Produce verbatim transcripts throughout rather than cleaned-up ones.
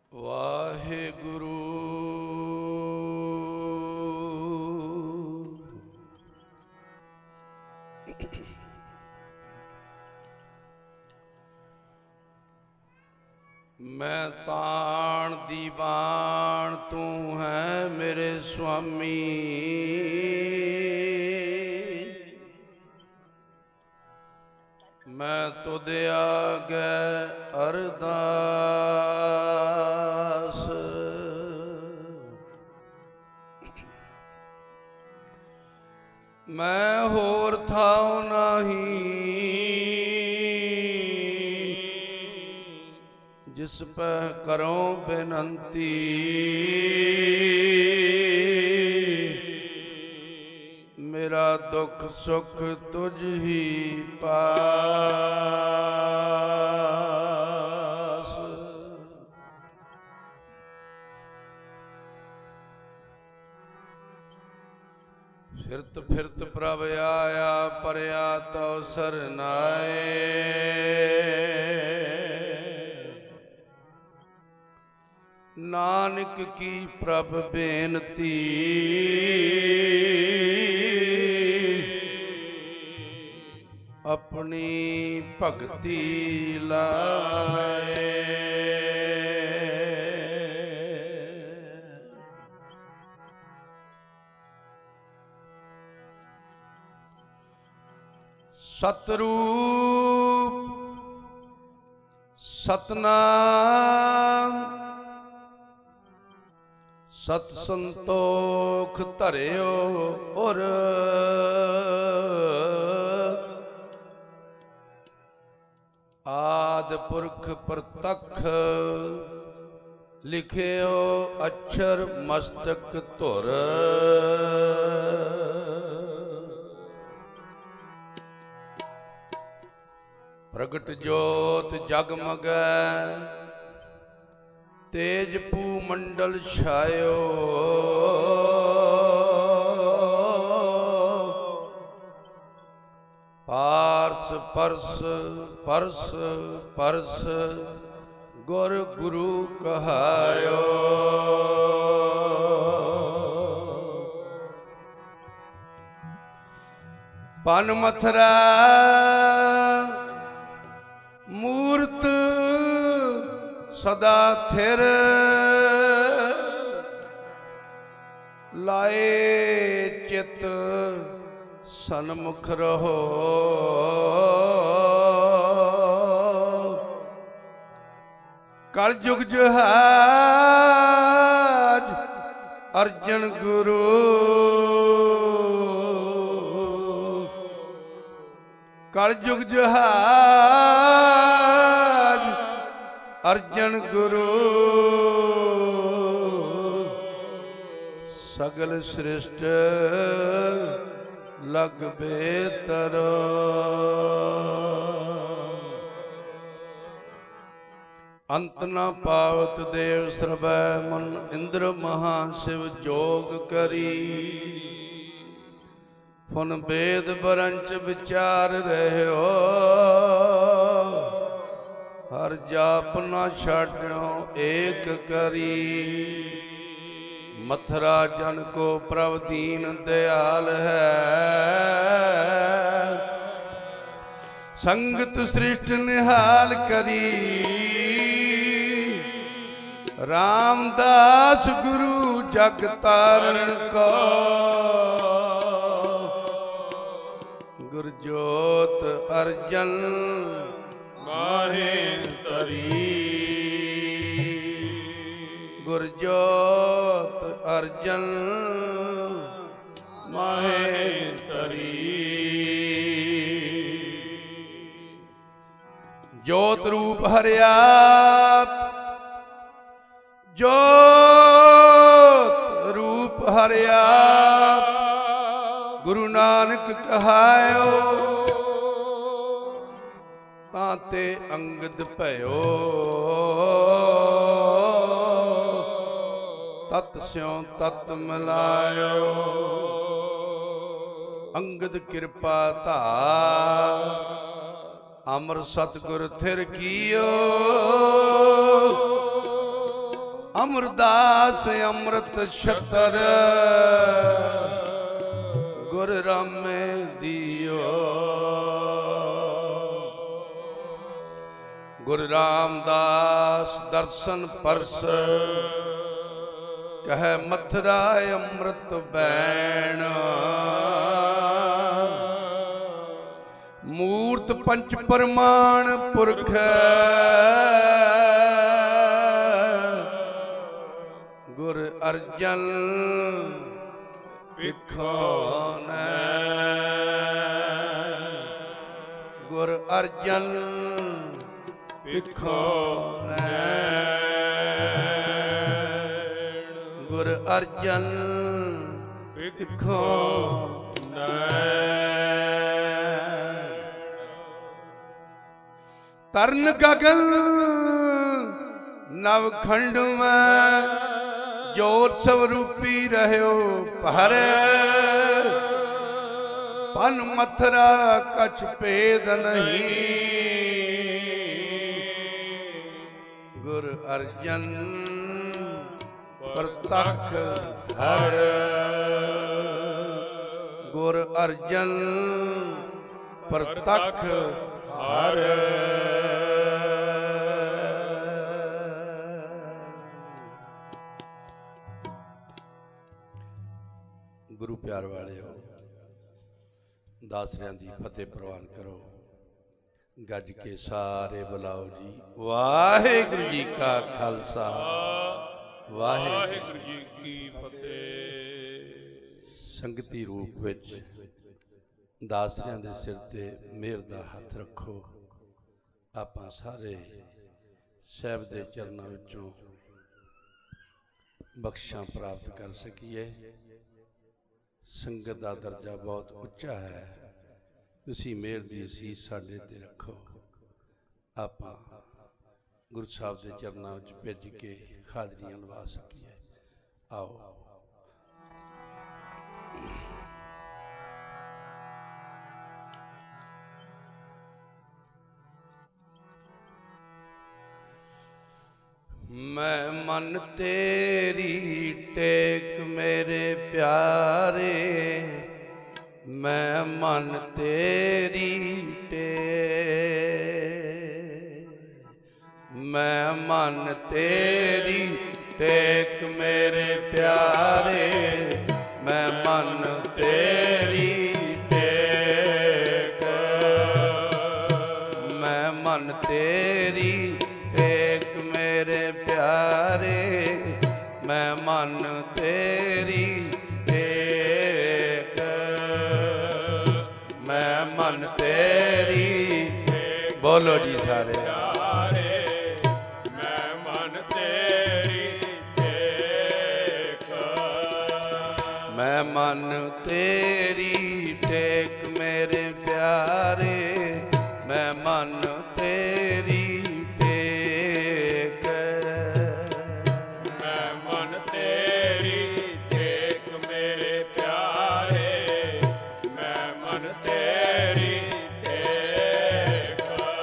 ਵਾਹਿਗੁਰੂ ਮੈਂ ਤਾਣ ਦੀ ਬਾਣ ਤੂੰ ਹੈ ਮੇਰੇ ਸੁਆਮੀ, ਮੈਂ ਤੁਧ ਆਗੇ ਅਰਦਾਸ। ਮੈਂ ਹੋਰ ਥਾਉ ਨਹੀਂ जिस पै करो बेनंती, मेरा दुख सुख तुझ ही पास। फिरत फिरत प्रभ आया परया तो सरनाए, नानक की प्रभ बेनती, अपनी भगति लाए। सतरूप सतनाम सत संतोख धरियो उर, आद पुरख प्रतख लिखियो अक्षर मस्तक धुर। प्रगट जोत जगमगै तेज पू मंडल छायो, पारस परस परस परस गुर गुरु कहायो। पन मथरा मूर्त सदा थिर, लाए चित सन्मुख रहो। कल जुग जहाज अर्जन गुरु, कल जुग जहाज अर्जन गुरु, सगल सृष्ट लग बेतरो। अंत न पावत देव सर्वै मन, इंद्र महाशिव जोग करी। फुन वेद बरंच विचार रहो, हर जाप न छाड्यो एक करी। मथुरा जन को प्रभ दीन दयाल है, संगत सृष्ट निहाल करी। रामदास गुरु जग तारण को, गुरजोत अर्जन माहेंतरी। गुरजोत अर्जन माहेंतरी। जोत रूप हरिया जोत रूप हरिया, गुरु नानक कहायो। ताते अंगद भयो, तत स्यों तत मिलायो। अंगद कृपा धार, अमर सतगुर थिर कियो। अमरदास अमृत छतर गुर रामे दियो। गुरु रामदास दर्शन परस कह मथुरा अमृत बैण। मूर्त पंच प्रमाण पुरख गुर अर्जन विखोन। गुर अर्जन विखोन। गुर अर्जन विखोन। तरण गगन नवखंड में जोत स्वरूपी रहो पहर। पन मथुरा कछ भेद नहीं गुर अर्जन प्रतख हर। गुर अर्जन प्रतख हर। गुरु प्यार वाले हो दासरियां दी फतेह प्रवान करो। गज के सारे बुलाओ जी वाहिगुरु जी का खालसा वाहिगुरु जी की फतेह। संगती रूप विच दासरियां दे सिर ते मेहर दा हथ रखो। आपां सारे साहिब दे चरनां विचों बख्शां प्राप्त कर सकीए। संगत का दर्जा बहुत उच्चा है। तुसी मेहर दी असीस साडे ते रखो। आपां गुरु साहब के चरनां विच भिज के हाजरियां लवा सकीए। आओ मैं मन तेरी टेक मेरे प्यारे। मैं मन तेरी टेक। मैं मन तेरी टेक मेरे प्यारे। मैं मन तेरी टेक। मैं मन तेरी टेक मेरे प्यारे। मैं मन तेरी टेक। मैं मन तेरी बोलो जी सारे। मैं मन तेरी टेक। मैं मन तेरी टेक मेरे प्यारे। मैं मन तेरी टेक। मैं मन तेरी टेक मेरे प्यारे। मैं मन तेरी टेक।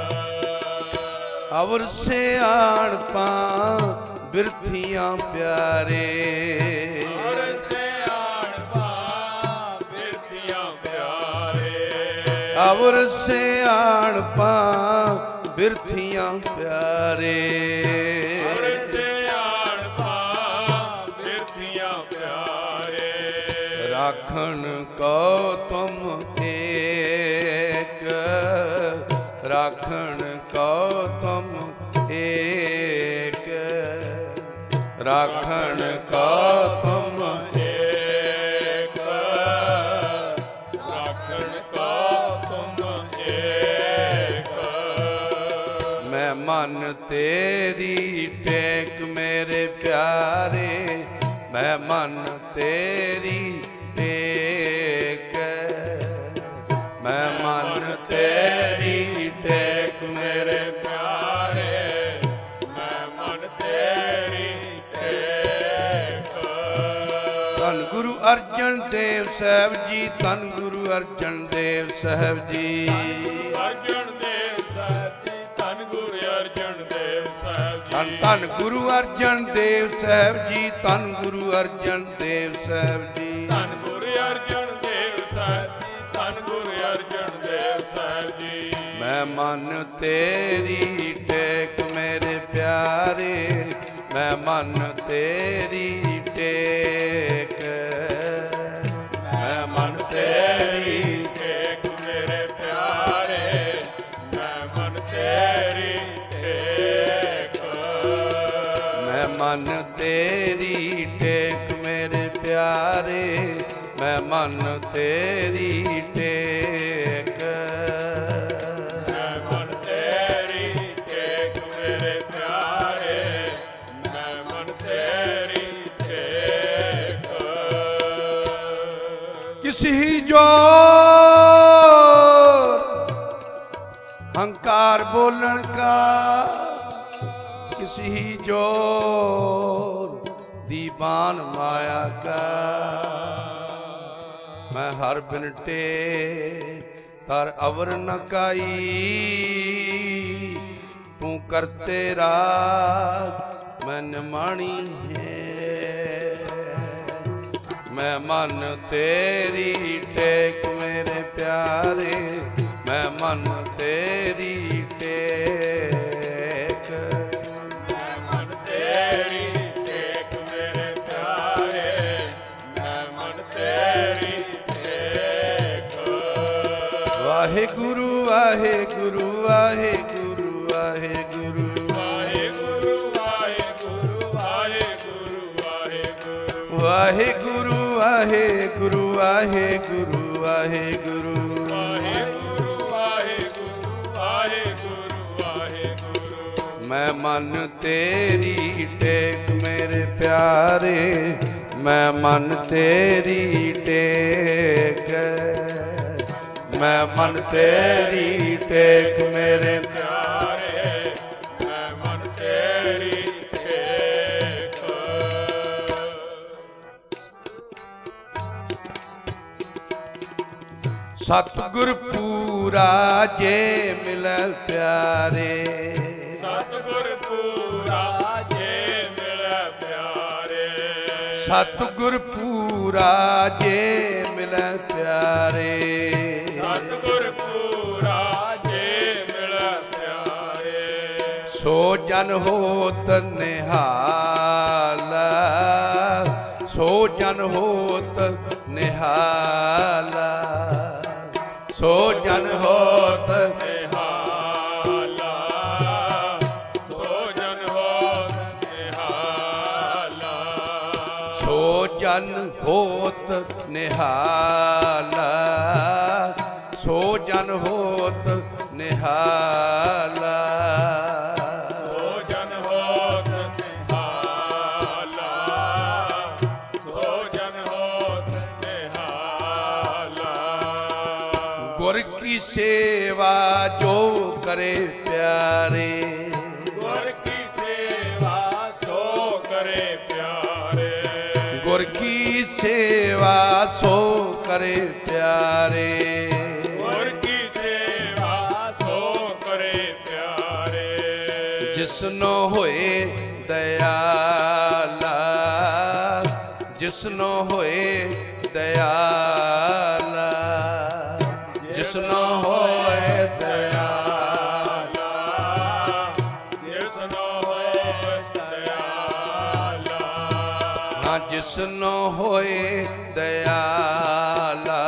अवर से आण पा बिरथियां प्यारे। और से आण पा बिरथियां प्यारे। अवर से आण पा बिरथियां प्यारे। और से आण पा बिरथियां प्यारे। राखण को तुम एक। राखण को तुम एक। राखण को तुम एक। राखण को तुम एक। मैं मन तेरी टेक मेरे प्यारे। मैं मन तेरी टेक। मैं मन तेरी टेक मेरे प्यारे। मैं मन तेरी टेक। धन गुरु अर्जन देव साहब जी। धन गुरु अर्जन देव साहब जी। अर्जन देव साहब जी। धन गुरु अर्जन देव साहब जी। धन ਧੰਨ ਧੰਨ ਗੁਰੂ ਅਰਜਨ ਦੇਵ ਸਾਹਿਬ ਜੀ, ਧੰਨ ਗੁਰੂ ਅਰਜਨ ਦੇਵ ਸਾਹਿਬ ਜੀ, ਧੰਨ ਗੁਰੂ ਅਰਜਨ ਦੇਵ ਸਾਹਿਬ ਜੀ, ਧੰਨ ਗੁਰੂ ਅਰਜਨ ਦੇਵ ਸਾਹਿਬ ਜੀ। ਮੈਂ ਮਨ ਤੇਰੀ ਟੇਕ ਮੇਰੇ ਪਿਆਰੇ, ਮੈਂ ਮਨ ਤੇਰੀ ਟੇਕ, ਮੈਂ ਮਨ ਤੇਰੀ ਟੇਕ ਮੇਰੇ ਪਿਆਰੇ, ਮੈਂ ਮਨ ਤੇਰੀ ਟੇਕ, ਮੈਂ ਮਨ ਤੇਰੀ ਟੇਕ ਮੇਰੇ ਪਿਆਰੇ, ਮੈਂ ਮਨ ਤੇਰੀ ਟੇਕ, ਮੈਂ ਮਨ ਤੇਰੀ ਟੇਕ ਮੇਰੇ ਪਿਆਰੇ, ਮੈਂ ਮਨ ਤੇਰੀ ਟੇਕ। किसी जो हंकार बोलन का, किसी जो दीवान माया का, मैं हर बिनटे तर अवर न काई, तू करते राज मैं निमाणी है, मैं मन तेरी टेक मेरे प्यारे, मैं मन तेरी टेक, मैं मन तेरी टेक मेरे प्यारे, मैं मन तेरी टेक। वाहे गुरु वाहे गुरु वाहे गुरु वाहे गुरु, वाहे गुरु वाहे गुरु वाहे गुरु वाहे गुरु, वाहे गुरु वाहे गुरु वाहे गुरु वाहे गुरु, वाहे गुरु वाहे गुरु वाहे गुरु वाहे गुरु। मैं मन तेरी टेक मेरे प्यारे, मैं मन तेरी टेक, मैं मन तेरी टेक मेरे प्यारे, मैं मन तेरी टेक। सतगुर पूरा जे मिलै प्यारे, सतगुर पूरा जे मिलै प्यारे, सतगुर पूरा जे मिलै प्यारे, सतगुर पूरा जे मिलै प्यारे, सो जन होत निहाला, सो जन होत निहाला, सो जन होत निहाला, सो जन होत निहाला, सो जन होत निहाला, सो जन होत निहाला, सो जन होत निहाला, सो जन होत निहाला। गुर की सेवा जो करे प्यारे, गुर की सेवा जो करे प्यारे, गुर की सेवा सो करे प्यारे, गुर की सेवा सो करे प्यारे, जिसनो होए दयाला, जिसनो होए दयाला, जिसनो होए दयाला, जिसनो होए दयाला, हाँ जिसनो होए दयाला,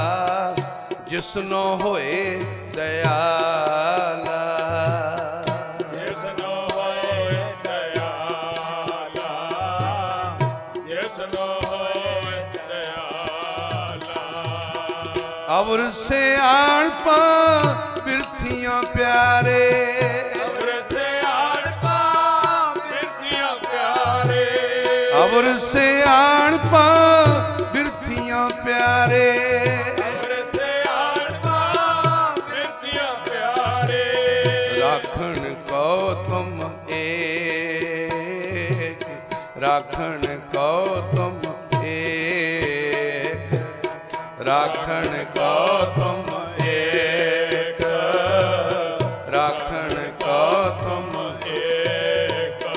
जिसनो होए दयाला, जिसनो होए दयाला, जिसनो होए दयाला। अवर से आण पा बिरथियां प्यारे, अवर से आण पा बिरथियां प्यारे, अवर से आण पा बिरथियां प्यारे, अवर से आण पा बिरथियां प्यारे, राखण को तुम एक, राखण को तुम एक, राखण को तुम एक, राखण को तुम एक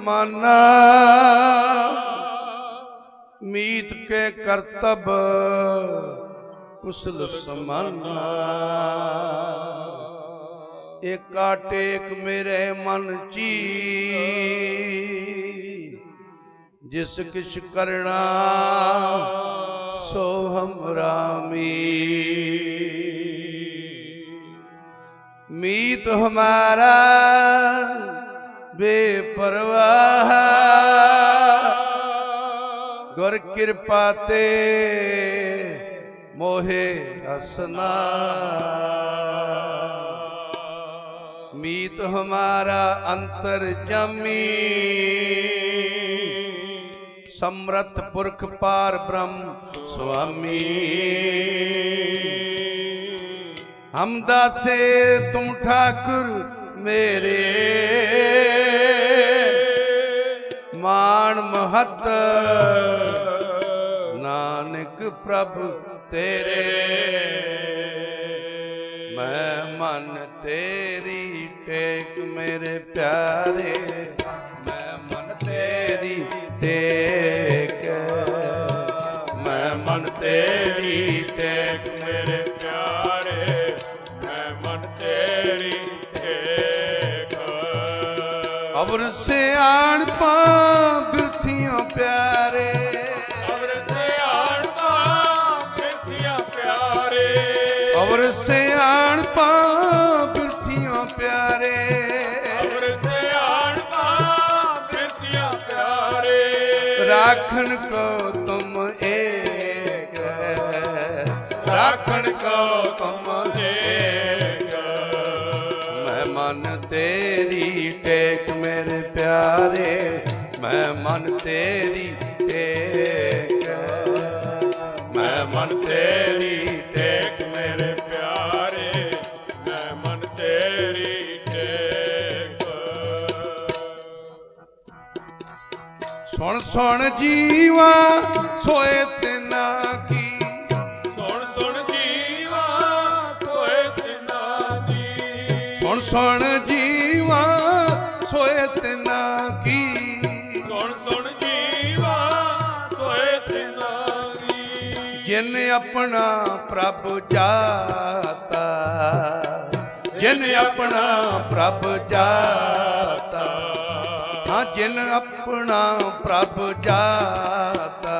माना मीत के करतब कुशल समाना। एका टेक मेरे मन ची जिस किछ करना सो हमरा मीत हमारा बेपरवाह गुर कृपा ते मोहे हसना। मीत हमारा अंतर जमी समरथ पुरख पार ब्रह्म स्वामी। हम दासे तुम ठाकुर मेरे मान महत नानक प्रभु तेरे। मैं मन तेरी टेक मेरे प्यारे मैं मन तेरी टेक मैं मन तेरी टेक मेरे प्यारे मैं मन तेरी टेक। अबर से आन पा बिरथियां प्यारे अबर से आन पा बिरथियां प्यारे अबर से आन पा बिरथियां प्यारे अबर से आन पा बिरथियां प्यारे। राखन को तुम एक राखन को तुम एक। मैं मन तेरी टेक मेरे प्यारे मैं मन तेरी टेक मैं मन तेरी टेक मेरे प्यारे मैं मन तेरी टेक। सुन सुन जीवा सोए तिना की सुन सुन जीवा सोए तिना की सुन सुन जीवा सोए तिना की सुन सुन जीवा सोए तिना की। जिन अपना प्रभु जाता जिन अपना प्रभु जाता हाँ जिन अपना प्रभु जाता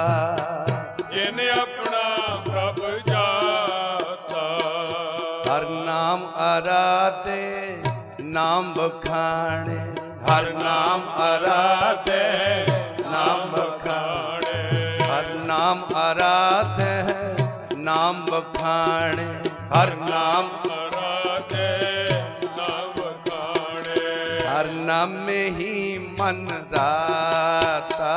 जिन अपना प्रभु जाता। हर नाम आराधे नाम बखाने हर नाम आराधे नाम बखाने हर नाम आराधे नाम बखाने हर नाम आराधे नाम बखाने। हर नाम में ही मन राता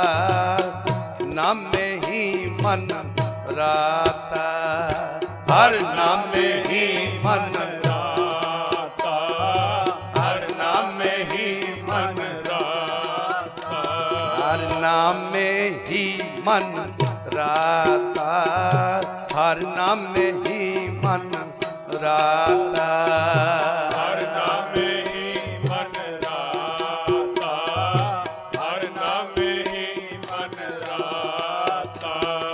नाम में ही मन राता हर नाम में ही मन राता हर नाम में ही मन राता हर नाम में ही मन राता हर नाम में ही मन राता हर नाम में ही मन राता हर नाम में ही मन राता।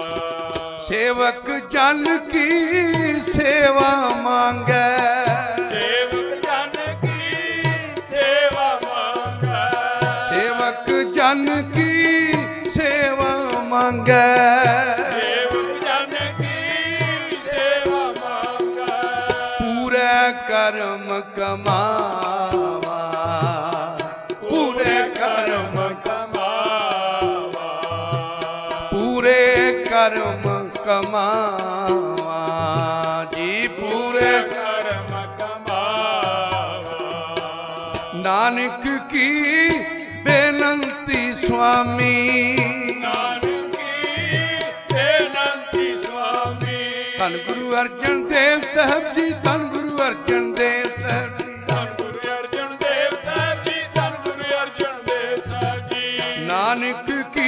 सेवक जन की सेवा मांगे सेवक जन की सेवा मांगे सेवक जन की सेवा मांगे सेवक जन की सेवा मांगे। पूरे कर्म कमावा पूरे कर्म कमावा पूरे कर्म कमावा जी पूरे कर्म कमावा। नानक की बेनंती स्वामी नानक की बेनंती स्वामी। धन गुरु अर्जन देव साहब जी धन गुरु अर्जन देव साहब जी धन गुरु अर्जन देव साहब जी धन गुरु अर्जन देव साहब जी। नानक की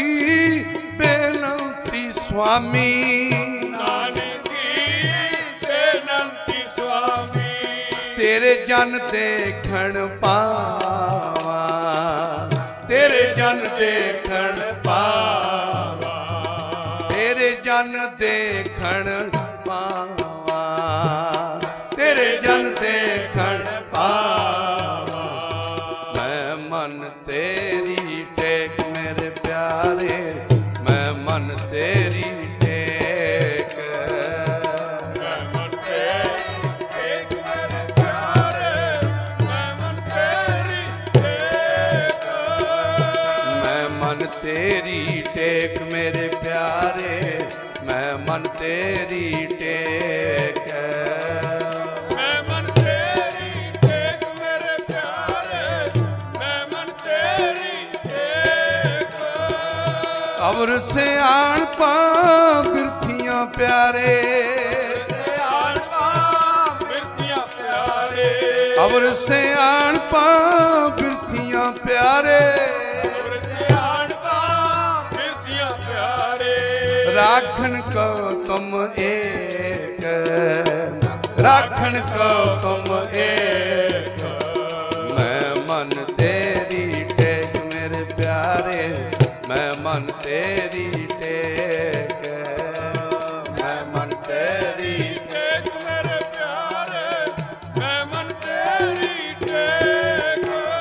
बेनंती स्वामी नानक की बेनंती स्वामी। तेरे जन देखण पावा तेरे जन देखण पावा, तेरे जन देखण पावा, तेरे जन देखण पावा। मैं मन तेरी टेक मेरे प्यारे, मैं मन तेरी टेक, मैं मन तेरी टेक मेरे प्यारे, मैं मन तेरी टेक, मैं मन तेरी टेक मेरे प्यारे, मैं मन तेरी टेक, मैं मन तेरी टेक मेरे प्यारे, मैं मन तेरी टेक। अवर से आन पा बिरथियां प्यारे, आन पा बिरथियां प्यारे, अवर से आन पा बिरथियां प्यारे, आन पा बिरथियां प्यारे। राखन को तुम एक, राखन को तुम एक, मैं मन तेरी टेक मेरे प्यारे, मैं मन तेरी टेक, मैं मन तेरी टेक मेरे प्यारे, मैं मन तेरी टेक।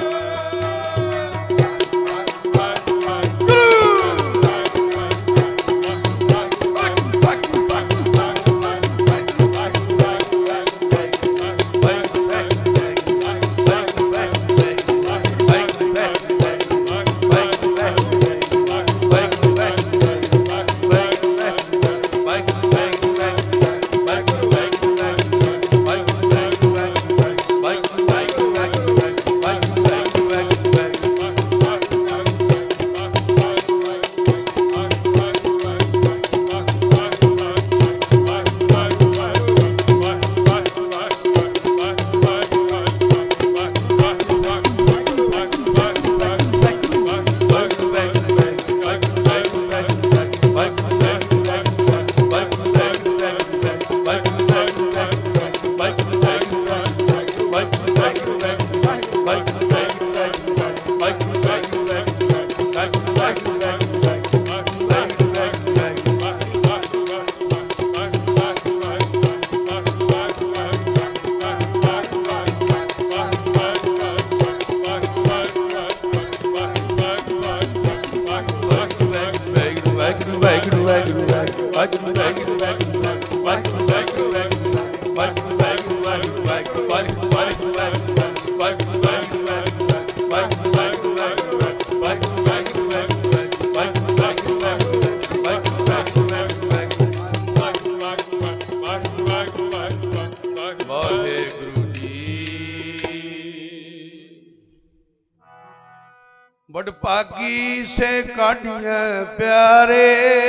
बड़भागी से काढ़िया प्यारे,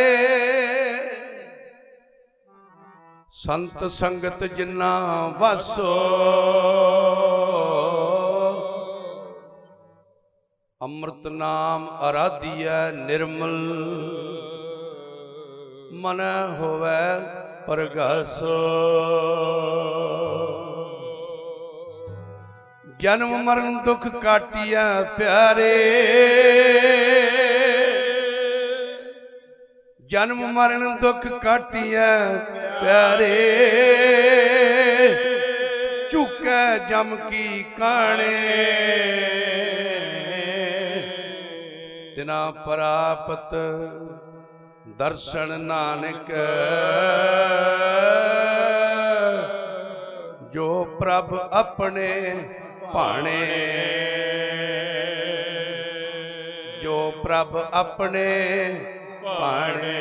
संत संगत जिन्ना वासो, अमृत नाम आराधिया निर्मल, मन होवे परगासो। जन्म मरण दुख काटिया प्यारे, जन्म मरण दुख काटिया प्यारे, झुकै जम की काने, तिना प्राप्त दर्शन नानक, जो प्रभ अपने भाणे, जो प्रभ अपने भाणे।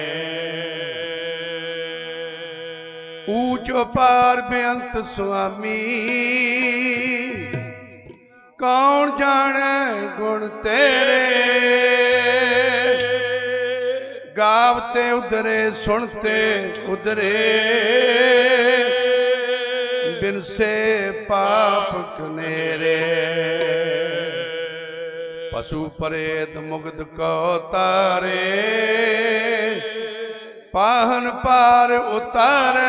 ऊंच पार बेअंत स्वामी, कौन जाने गुण तेरे, गावते उधरे सुनते उधरे, बिन से पाप कनेरे। पशु परेत मुग्ध को तारे, पाहन पार उतारे।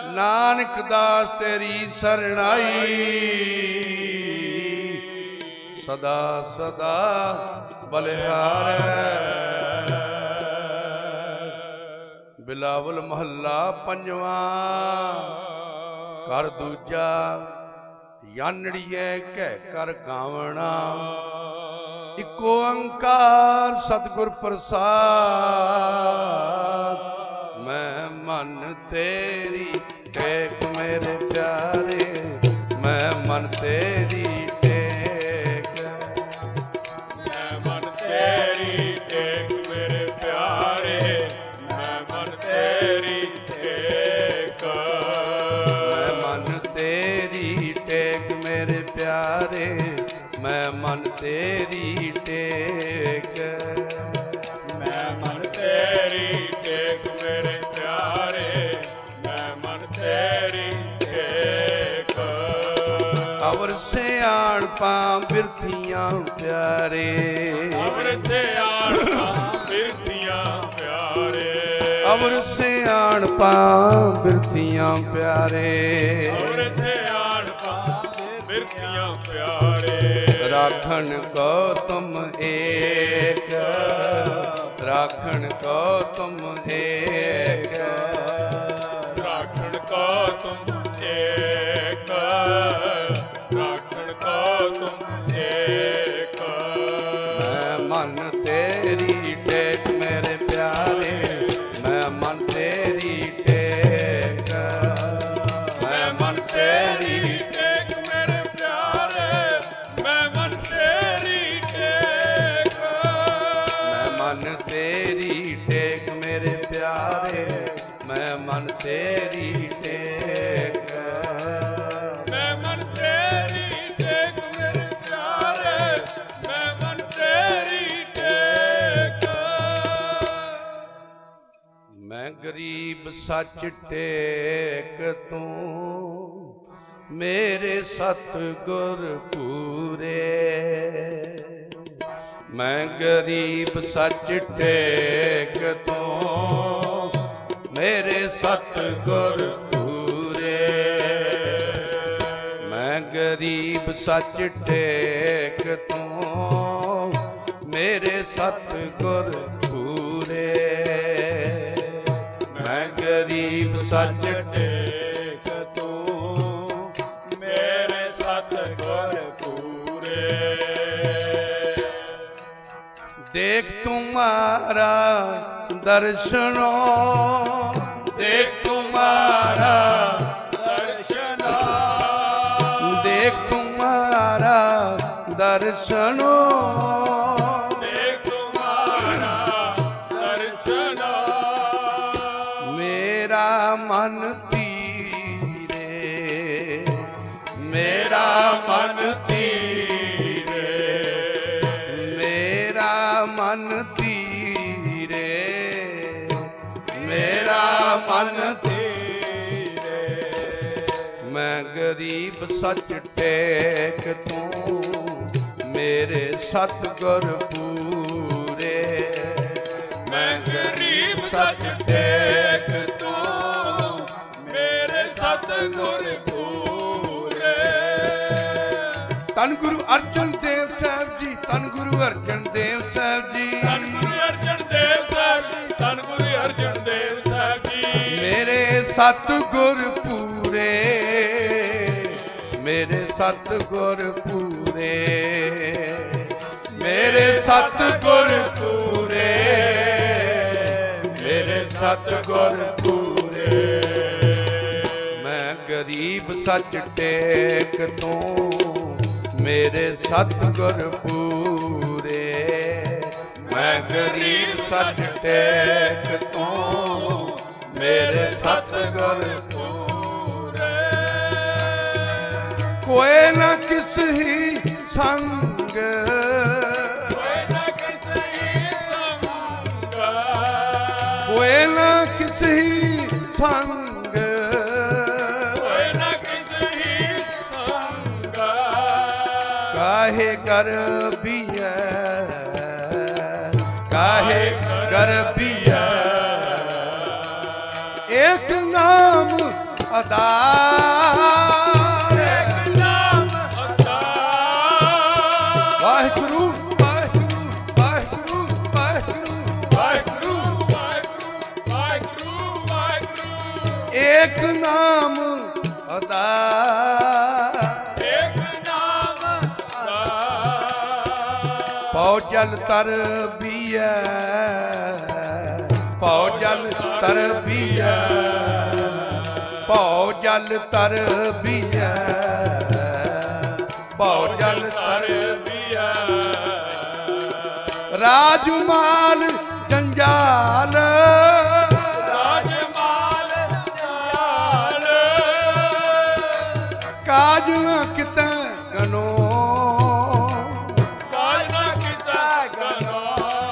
नानक दास तेरी सरणाई, सदा सदा बलिहारै। बिलावल महला पंजवा। कर दूजा यानड़िए कह कर गावना। इको अंकार सतगुर प्रसाद। मैं मन तेरी टेक मेरे प्यारे, मैं मन तेरी टेक। मैं मन तेरी टेक मेरे प्यारे, मैं मन तेरी टेक। मैं मन तेरी टेक मेरे प्यारे, मैं मन तेरी टेक। मैं मन तेरी टेक मेरे प्यारे, मैं मन तेरी टेक। अवर सियाणपा बिरथियां प्यारे, अवर सियाणपा बिरथियां प्यारे, अवर सियाणपा बिरथियां प्यारे। अवर सियाणपा बिरथियां प्यारे। राखण को तुम एक, राखण को तुम एक, राखण को तुम एक, राखण को तुम एक। मैं मन तेरी टेक मेरे प्यारे, मैं मन तेरी टेक। मैं मन तेरी टेक मेरे प्यारे, मैं मन तेरी टेक। मैं मन तेरी टेक मेरे प्यारे, मैं मन तेरी टेक। मैं मन तेरी टेक मेरे प्यारे, मैं मन तेरी टेक। मैं गरीब सच टेक तू, मेरे सतगुर पूरे। मैं गरीब सच टेक तू, मेरे सतगुर पूरे। मैं गरीब सच टेक तू, मेरे सतगुर पूरे। मैं गरीब सच टेक तू, मेरे सतगुर पूरे। देख तुम्हारा दर्शनो, देख तुम्हारा दर्शना, देख तुम्हारा दर्शनो। देख तुम्हारा दर्शना। मेरा मन तीरे, मेरा मन तीरे, मेरा मन तीरे, मेरा मन तीरे। मैं गरीब सच टेक तू, मेरे सतगुर पूरे। मैं गरीब सच टेक तू, मेरे सतगुर पूरे। धन गुरु अर्जन देव साहब जी, धन गुरु अर्जन देव साहब जी, धन गुरु अर्जन देव साहब जी, धन गुरु अर्जन देव साहब जी। मेरे सतगुर पूरे, मेरे सतगुर पूरे, मेरे सतगुर पूरे, मेरे सतगुर पूरे। मैं गरीब सच टेक तू, मेरे सतगुर पूरे। मैं गरीब सच टेक तू, मेरे सतगुर पूरे। कोई न किस ही संग, कोई न किस ही संग, कोई न किस ही संग, कोई न किस ही संग। काहे कर बिया, काहे कर बिया, एक नाम आधार, एक नाम आधार, एक नाम आधार, एक नाम आधार। पौ जल तर बीए, पौ जल तर बीए, पौ जल तर बीए, पौ जल तर बीए। राजमाल जंजाल, राजमाल जंजाल, काज न किते गनो, काज न किते गनो।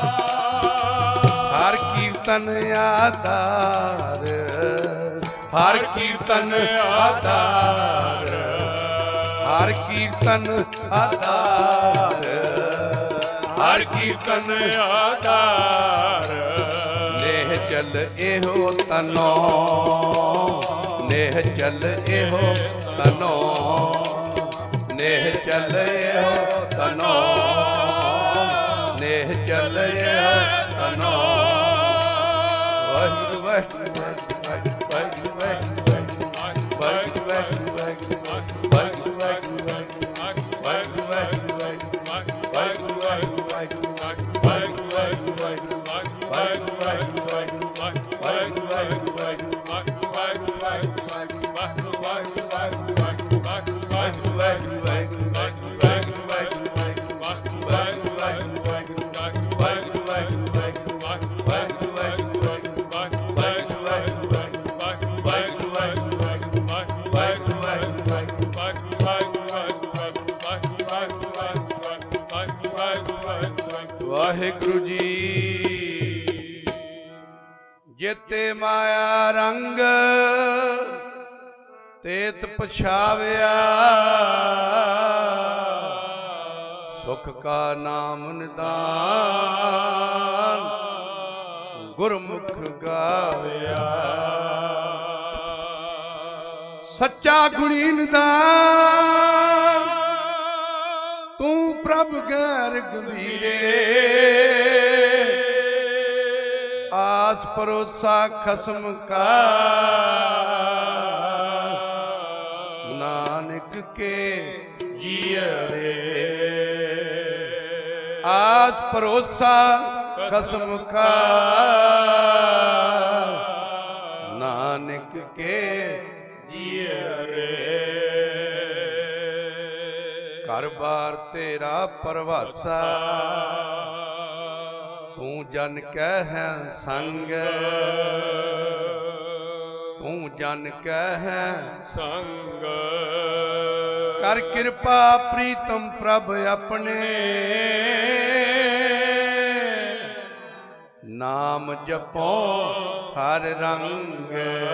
हर कीर्तन आधार, हर कीर्तन आधार, हर कीर्तन आधार, हर कीर्तन आधार। नेह चल एहो तनो, नेह चल एहो तनो, नेह चल एहो तनो, नेह चल एहो तनो। वाहिगुरू वाहिगुरू वाहिगुरू वाहिगुरू वाहिगुरू वाहिगुरू वाहिगुरू वाहिगुरू वाहिगुरु जी। जेते माया रंग तेत पछाव्या, सुख का नाम निदान गुरमुख गाव्या। सच्चा गुणी निदान तू प्रभ गैर गंभीरे, आस परोसा खसम का नानक के जियरे। आस परोसा खसम का नानक के जियरे। घर बार तेरा परवासा, तू जन कह संग, तू जन कह संग। कर कृपा प्रीतम प्रभ अपने, नाम जपो हर रंग,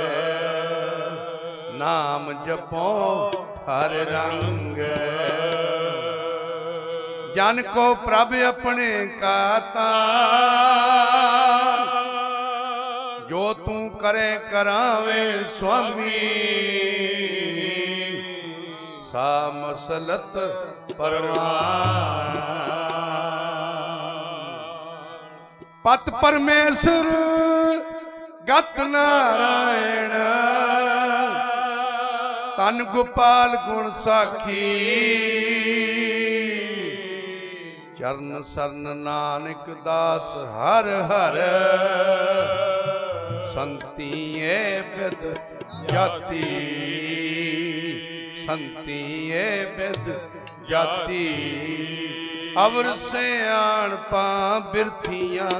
नाम जपो हर रंग। जन को प्रभ अपने का तार, जो तू करे करावे स्वामी। सा मसलत परवान पत परमेश्वर गत नारायण। तन गोपाल गुण साखी, चरण सरन नानक दास हर हर। संतिये विद जाति, संतिये विद जाति। अवर से आण पा बिरथियां,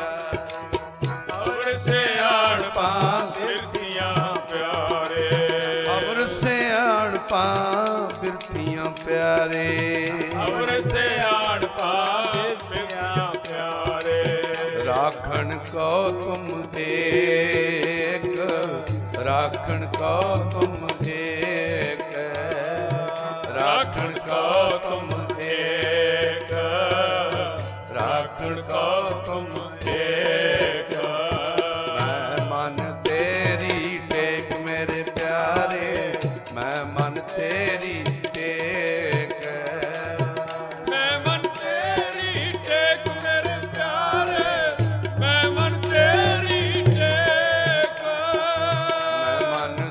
अवर से आण पा बिरथियां प्यारे। अवर से आण पा बिरथियां प्यारे। अवर से आण पा बिरथियां प्यारे। राखण को तुम एक, राखण को तुम एक, राखण को तुम एक, राखण को तुम एक। मैं मन तेरी टेक मेरे प्यारे, मैं मन तेरी टेक। मैं मन तेरी टेक मेरे प्यारे, मैं मन तेरी टेक। मैं मन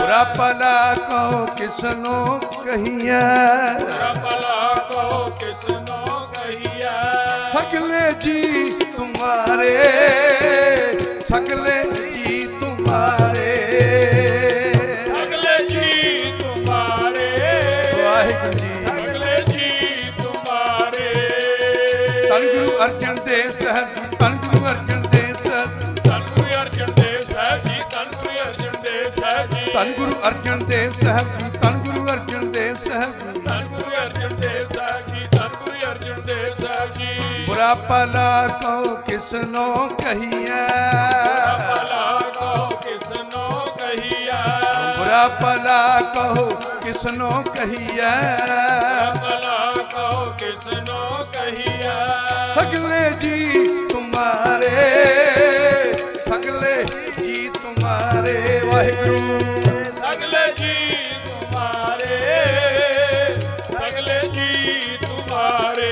बुरा भला कहो किसनो कहिए, बुरा भला कहो किसनो कहिए। सगले जी तुम्हारे, सगले जी तुम्हारे, सगले जी तुम्हारे, वाहिगुरू जी। सगले जी तुम्हारे। धन गुरु अर्जन देव साहब जी, धन गुरु अर्जन देव साहब, धन गुरु अर्जन देव साहब जी, धन गुरु अर्जन देव साहब जी, धन गुरु अर्जन देव साहब जी, धन गुरु अर्जन देव साहब जी। धन गुरु अर्जन देव साहब जी, धन गुरु अर्जन देव साहब जी। बुरा भला कहो किसनो कहिए, भला कहो किसनो कहिए, बुरा भला कहो किसनो कहिए। भला कहो किसनो कहिए। सगले जी तुम्हारे, सगले जी तुम्हारे, वाहिगुरू। सगले जी तुम्हारे, सगले जी तुम्हारे।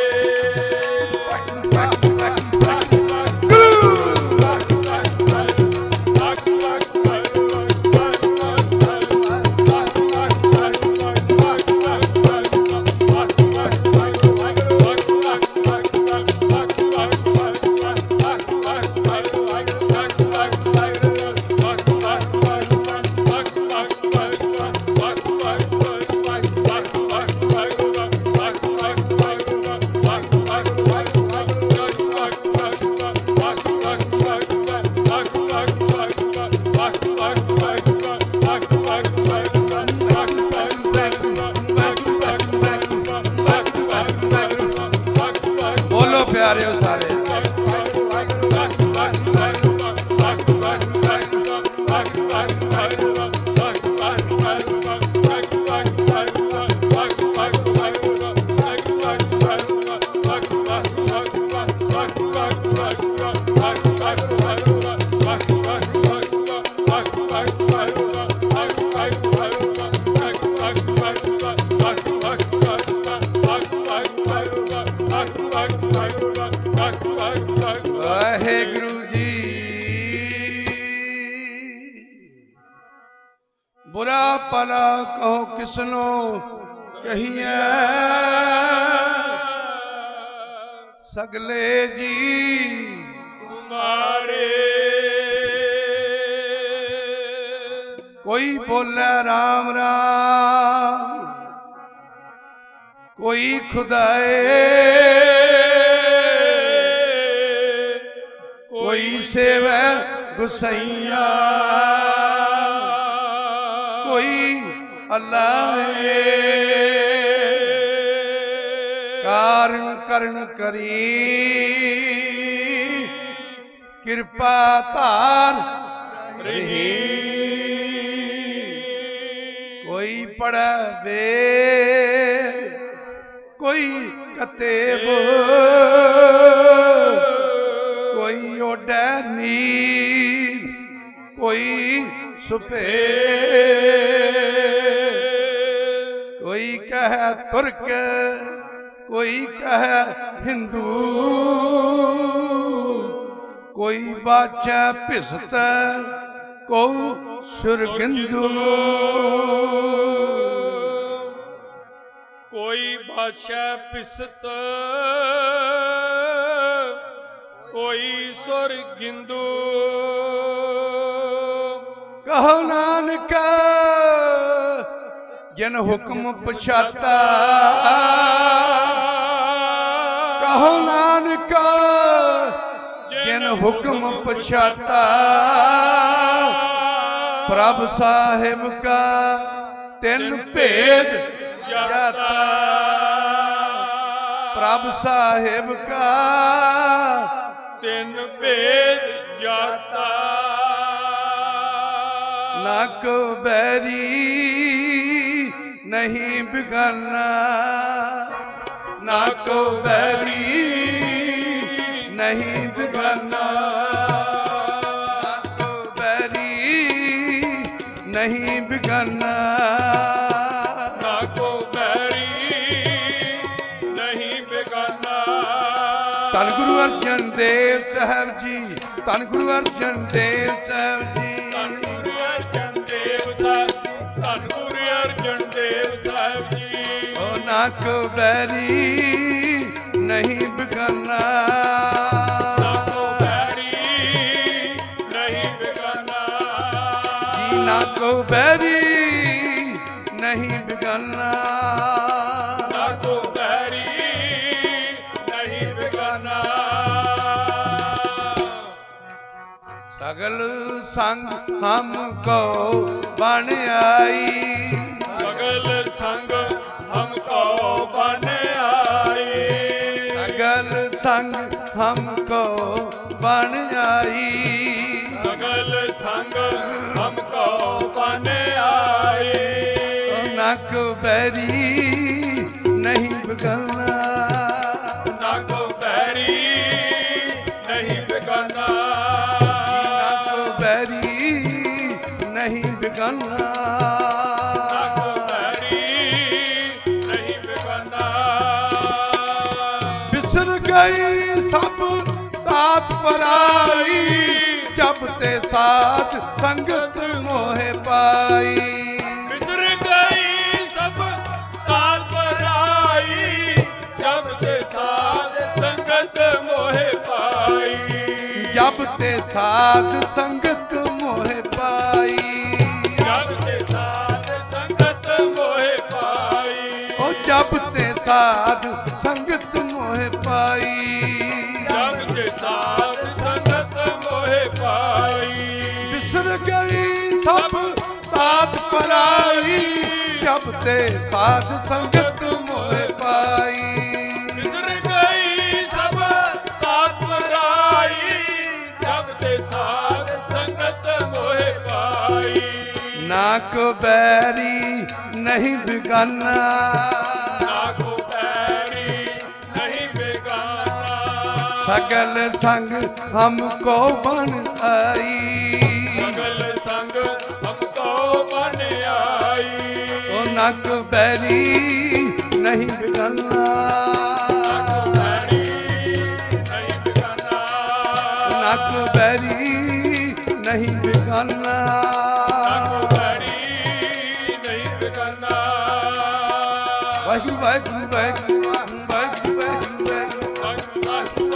बोलो प्यारे हो सारे। वाहिगुरू जी। बुरा भला कहो किसनो कहिए, सगले जी तुम्हारे। कोई बोले राम राम, कोई खुदाए, कोई सेवे गुसैया, कोई अल्लाह कारण करण करी, कृपा तार रही। कोई पढ़े वेद, कोई कतेब, कोई ओढ़े नीर, कोई सफेद, कोई कहे तुर्क, कोई कहे हिंदू, कोई बाचा पिसत, को सुरगिंदू। कोई भाषा पिसत, कोई सुर गिंदू। कहो नानक जिन हुक्म पछाता, कहो नानक जिन हुक्म पछाता, प्रभ साहिब का तिन भेद जाता, प्रभ साहिब का तिन भेद जाता। ना को बैरी नहीं बिगाना, ना को बैरी नहीं बिगाना, ना को बैरी नहीं बिगाना, ना को बैरी नहीं बिगाना। धन गुरु अर्जन देव साहब जी, धन गुरु अर्जन देव साहब जी, धन गुरु अर्जन देव साहब ना को बैरी नहीं बिगाना, ना को बैरी नहीं बिगाना, जी ना को बैरी नहीं बिगाना, ना को बैरी नहीं बिगाना। सगल संग हमको बन आई, सगल संग हमको बन आई, सगल संग हमको बन आई, सगल संग हमको बन आई। ना को बैरी नहीं बिगाना, ना को बैरी नहीं बिगाना, ना को बैरी नहीं बिगाना, ना को बैरी नहीं बिगाना। बिसर गई सब साथ पराई, जब ते साथ संगत मोहे पाई, बिसर गई सब साथ पराई, जब ते साथ संगत मोहे पाई, जब ते साथ संगत मोहे पाई, जब ते साथ संगत मोहे पाई, ओ जब ते साथ संगत मोहे पाई, जब ते साथ संगत मोहे पाई। बिसर गई सब साथ पराई, जब ते साथ संगत मोहे पाई, बिसर गई सब साथ पराई, जब ते साथ संगत मोहे पाई। ना को बैरी नहीं बिगाना, ना को बैरी नहीं बिगाना, सगल संग हमको बन आई, सगल संग हमको बन आई। ओ ना को बैरी नहीं बिगाना, बैरी नहीं बिगाना, ना को बैरी नहीं बिगाना, बैरी नहीं बिगाना। वाहिगुरू वाहिगुरू वाहिगुरू वाहिगुरू वाहिगुरू वाहिगुरू।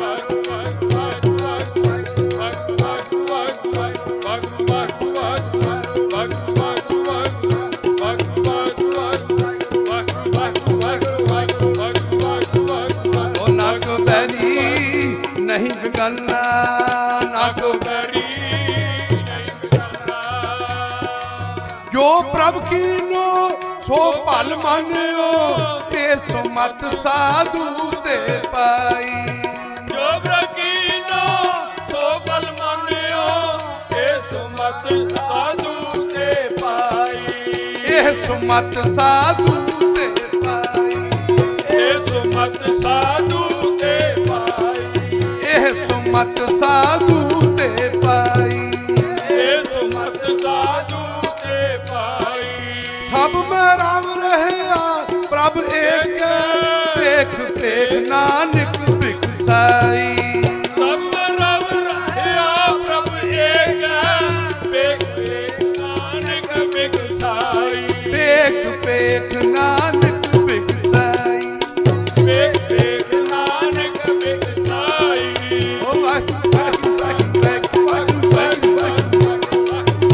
ओ ना को बैरी नहीं बिगाना, ना को जो प्रभ कीनो सो भल मानियो, ये सो मत साधु ते पाई, जो ब्रकीनो सो बल मानियो, ये सुमत साधु ते पाई, ये सो मत साधु ते पाई, ये सुमत साधु ते पाई, ये सो मत साधु ते पाई, ये सुमत साधु ते पाई। सब में राम रहया प्रभ एक, देख देख नानक बिकसाई, सब रव रहया प्रभ एक, पेख पेख नानक बिकसाई, देख देख नानक बिकसाई, पेख पेख नानक बिकसाई। ओ वाहिगुरू वाहिगुरू वाहिगुरू वाहिगुरू वाहिगुरू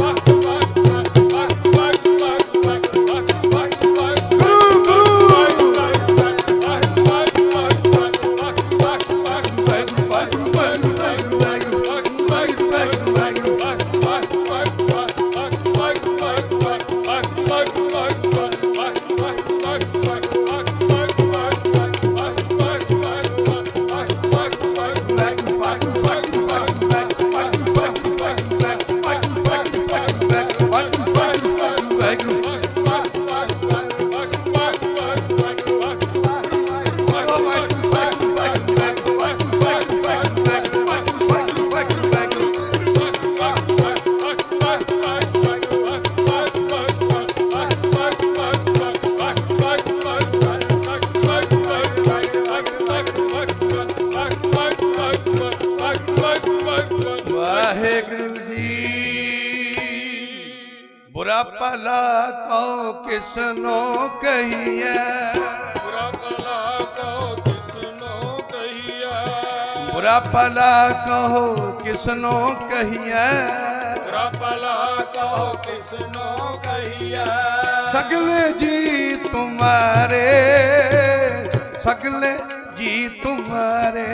बुरा भला कहो किसनो कहिए, बुरा भला कहो किसनो कहिए, बुरा भला कहो किसनो कहिए, बुरा भला कहो किसनो कहिए। सगले जी तुम्हारे, सगले जी तुम्हारे,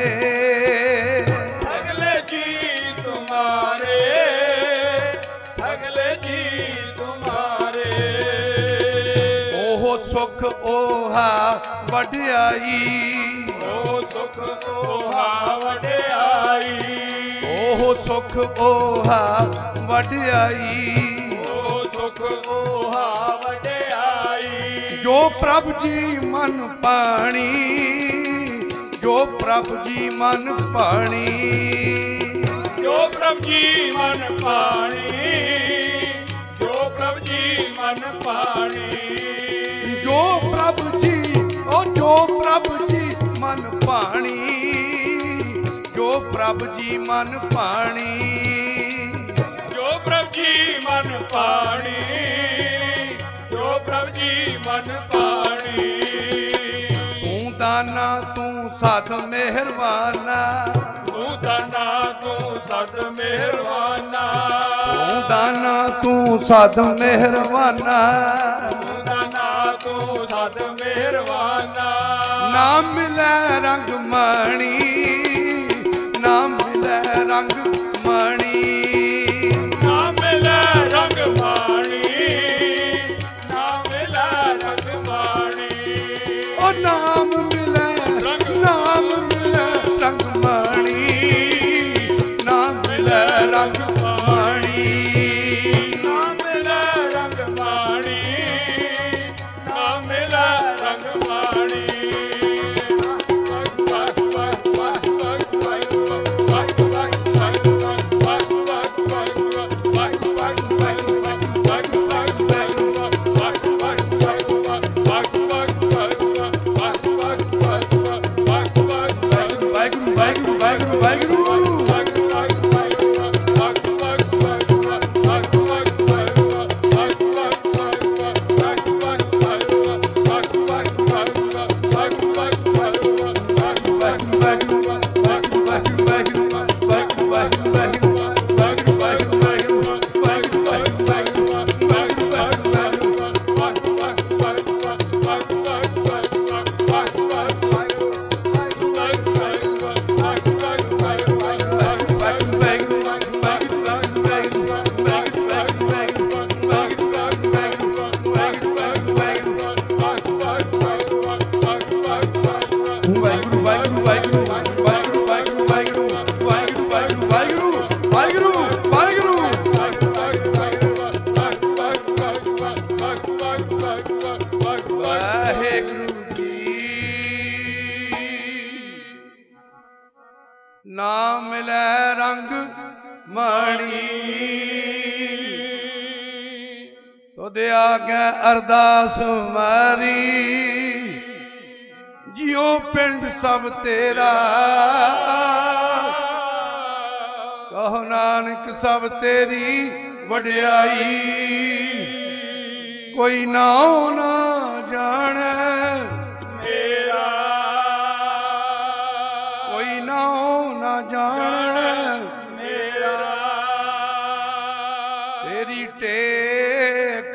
सगले जी तुम्हारे, सगले जी तुम्हारे। ओह सुख ओहा वड्याई, ओ सुख ओहा वड्याई, ओह सुख ओहा वड्याई, ओ सुख ओहा वड्याई। जो प्रभु जी मन पानी, जो प्रभु जी मन पानी, जो प्रभु जी मन पानी, जो प्रभु जी मन पानी, जो प्रभु जी ओ जो प्रभु जी मन पानी, जो प्रभु जी मन पानी, जो प्रभु जी मन पानी, जो प्रभु जी मन पानी। तू दाना तू साध मेहरबाना, तू दाना तू सद मेहरबाना, तू दाना तू साध मेहरबाना, तू दाना तू सद मेहरबाना। नाम मिले रंग मणि, नाम मिले रंग मणि, ना मिले रंग माणी, ना मिले रंग माणी, ओ नाम मिले नाम मिले रंग मणि, नाम मिले रंग मणि, ना मिले रंग माणी, ना मिले रंग माणी। वाह वाह वाह वाह वाह वाह वाह वाह वाह वाह वाह वाहिगुरु वाहिगुरु वाहिगुरु वाहिगुरु। ना मिले रंग मणि तो दे आगे अरदास मारी जियो पिंड सब तेरा कहो नानक सब तेरी वड्याई कोई नाओ ना जाने मेरा कोई नाओ ना जाने मेरा तेरी टेक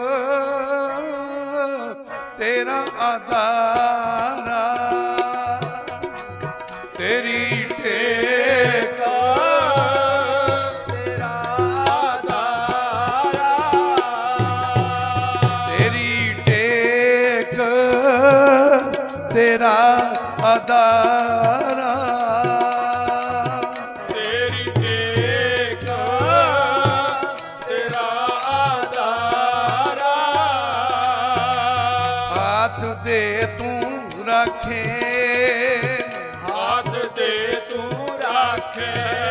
तेरा आधारा तेरी टेक तेरा दारा तेरी टेक तेरा आधारा तेरी टेक तेरा दारा हाथ दे तू रखे हाथ दे तू राखे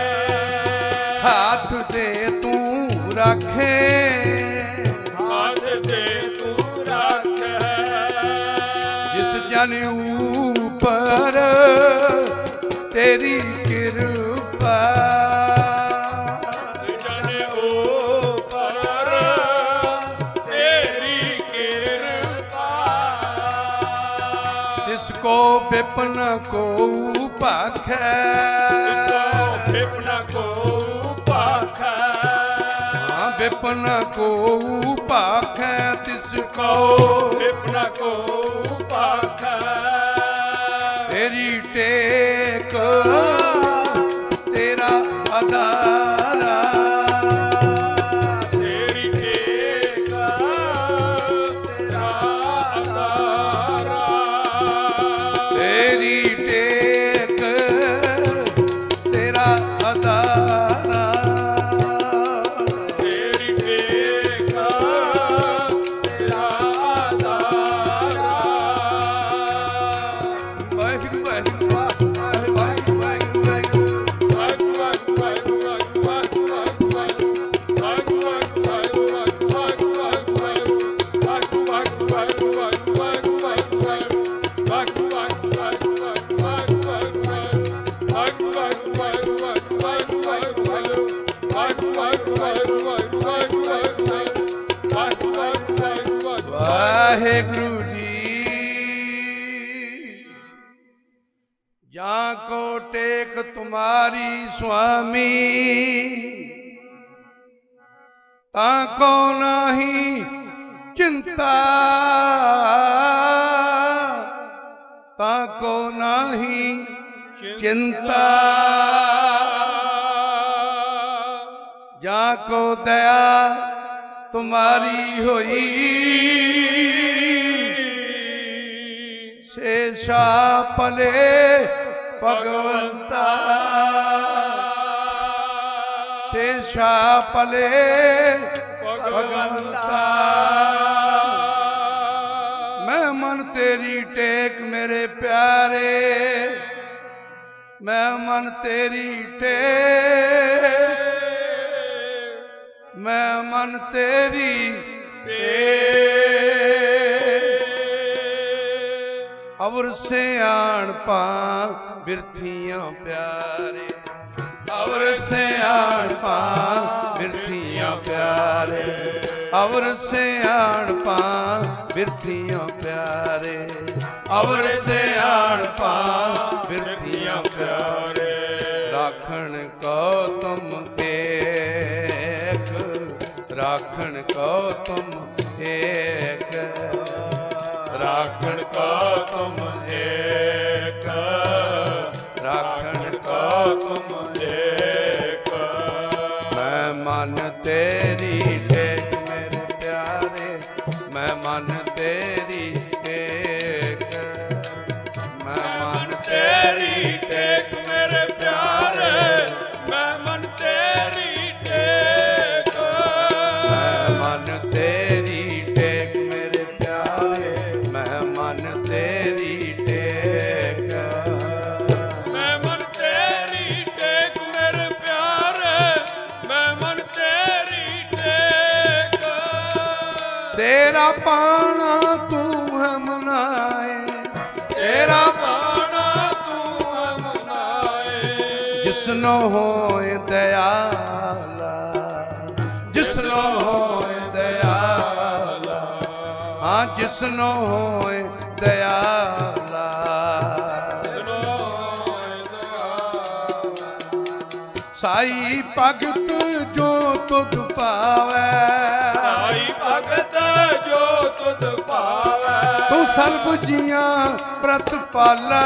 हाथ दे तू रखे हाथ दे तू राखे जिस जन ऊपर तेरी कृपा जन ऊपर को विपन को पाखै विपन को पाखै विपन को पाखै तिसको विपन को पाखै तेरी टेक तेरा आधारा तेरी टेक तेरा आधारा तेरी टेक तेरा आधारा तेरी टेक तेरा आधारा वाहिगुरू वाहिगुरू वाहिगुरू वाहिगुरू वाहिगुरू जी जा को टेक तुम्हारी स्वामी ताको नहीं चिंता ताको नहीं चिंता जाको दया तुम्हारी होई शेषा पले भगवंता शेषा पले भगवंता मैं मन तेरी टेक मेरे प्यारे मैं मन तेरी टेक मैं मन तेरी टेक अवर से आन पा बिरथियां प्यारे अवर से आन पा बिरथियां प्यारे अवर से आन पा बिरथियां प्यारे अवर से आन पा बिरथियां प्यारे राखण को तुम एक राखण को तुम एक राखण को तुम एक राखण को तुम एक मैं मन तेरी टेक मेरे प्यारे मैं मन तेरी टेक मैं मन तेरी टेक मेरे प्यारे मैं मन तेरी टेक मैं मन तेरी टेक मेरे प्यारे मैं मन तेरी टेक मैं मन तेरी टेक मेरे प्यारे मैं मन तेरी टेक तेरा पाना तू है मनाए तेरा पाना तू हम नाए जिसनो होए दयाला जिसनो होए दयाला हाँ जिसनो होए दयाला साई भगत जो तुध पावै साई भगत जो तुध पावै तू सर्ब जियां प्रतपाला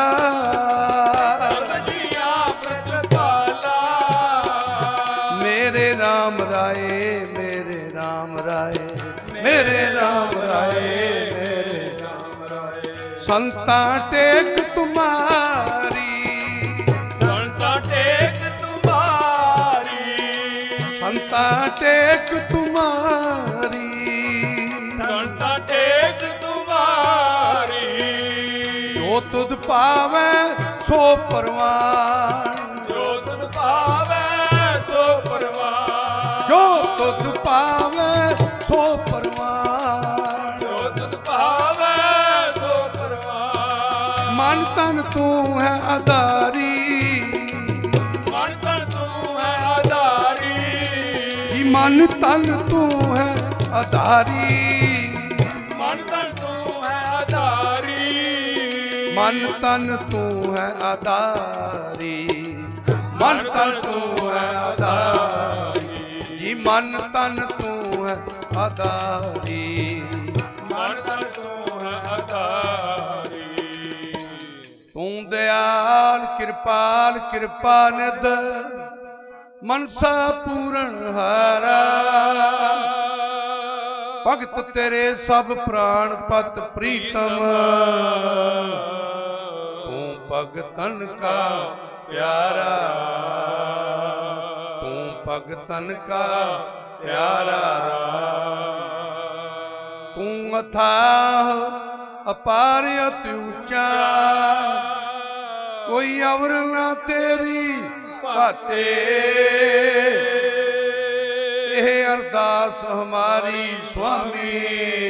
जिया प्रतिपाला मेरे राम राय मेरे राम राय मेरे राम राय मेरे राम राय संता टेक तुम्हारी संता टेक तुम्हारी संता टेक तुम्हारी संता टेक तुम्हारी जो तुध पावै सो परवान जो तुध पावै सो परवान जो तुध पावै सो परवान जो तुध पावै सो परवान मन तन तू है आधारी मन तन तू है आधारी मन तन तू है आधारी मन तन तू है आधारी मन तन तू है आधारी, मन तन तू है आधारी जी, मन तन तू है आधारी, मन तन तू है आधारी। तू दयाल कृपाल कृपा निध, मनसा पूरण हारा, भगत तेरे सब प्राण पत प्रीतम, तू भगतन का प्यारा, तू भगतन का प्यारा। तू अथाह अपार अति ऊंचा, कोई अवर ना तेरी भाते, यह अरदास हमारी स्वामी,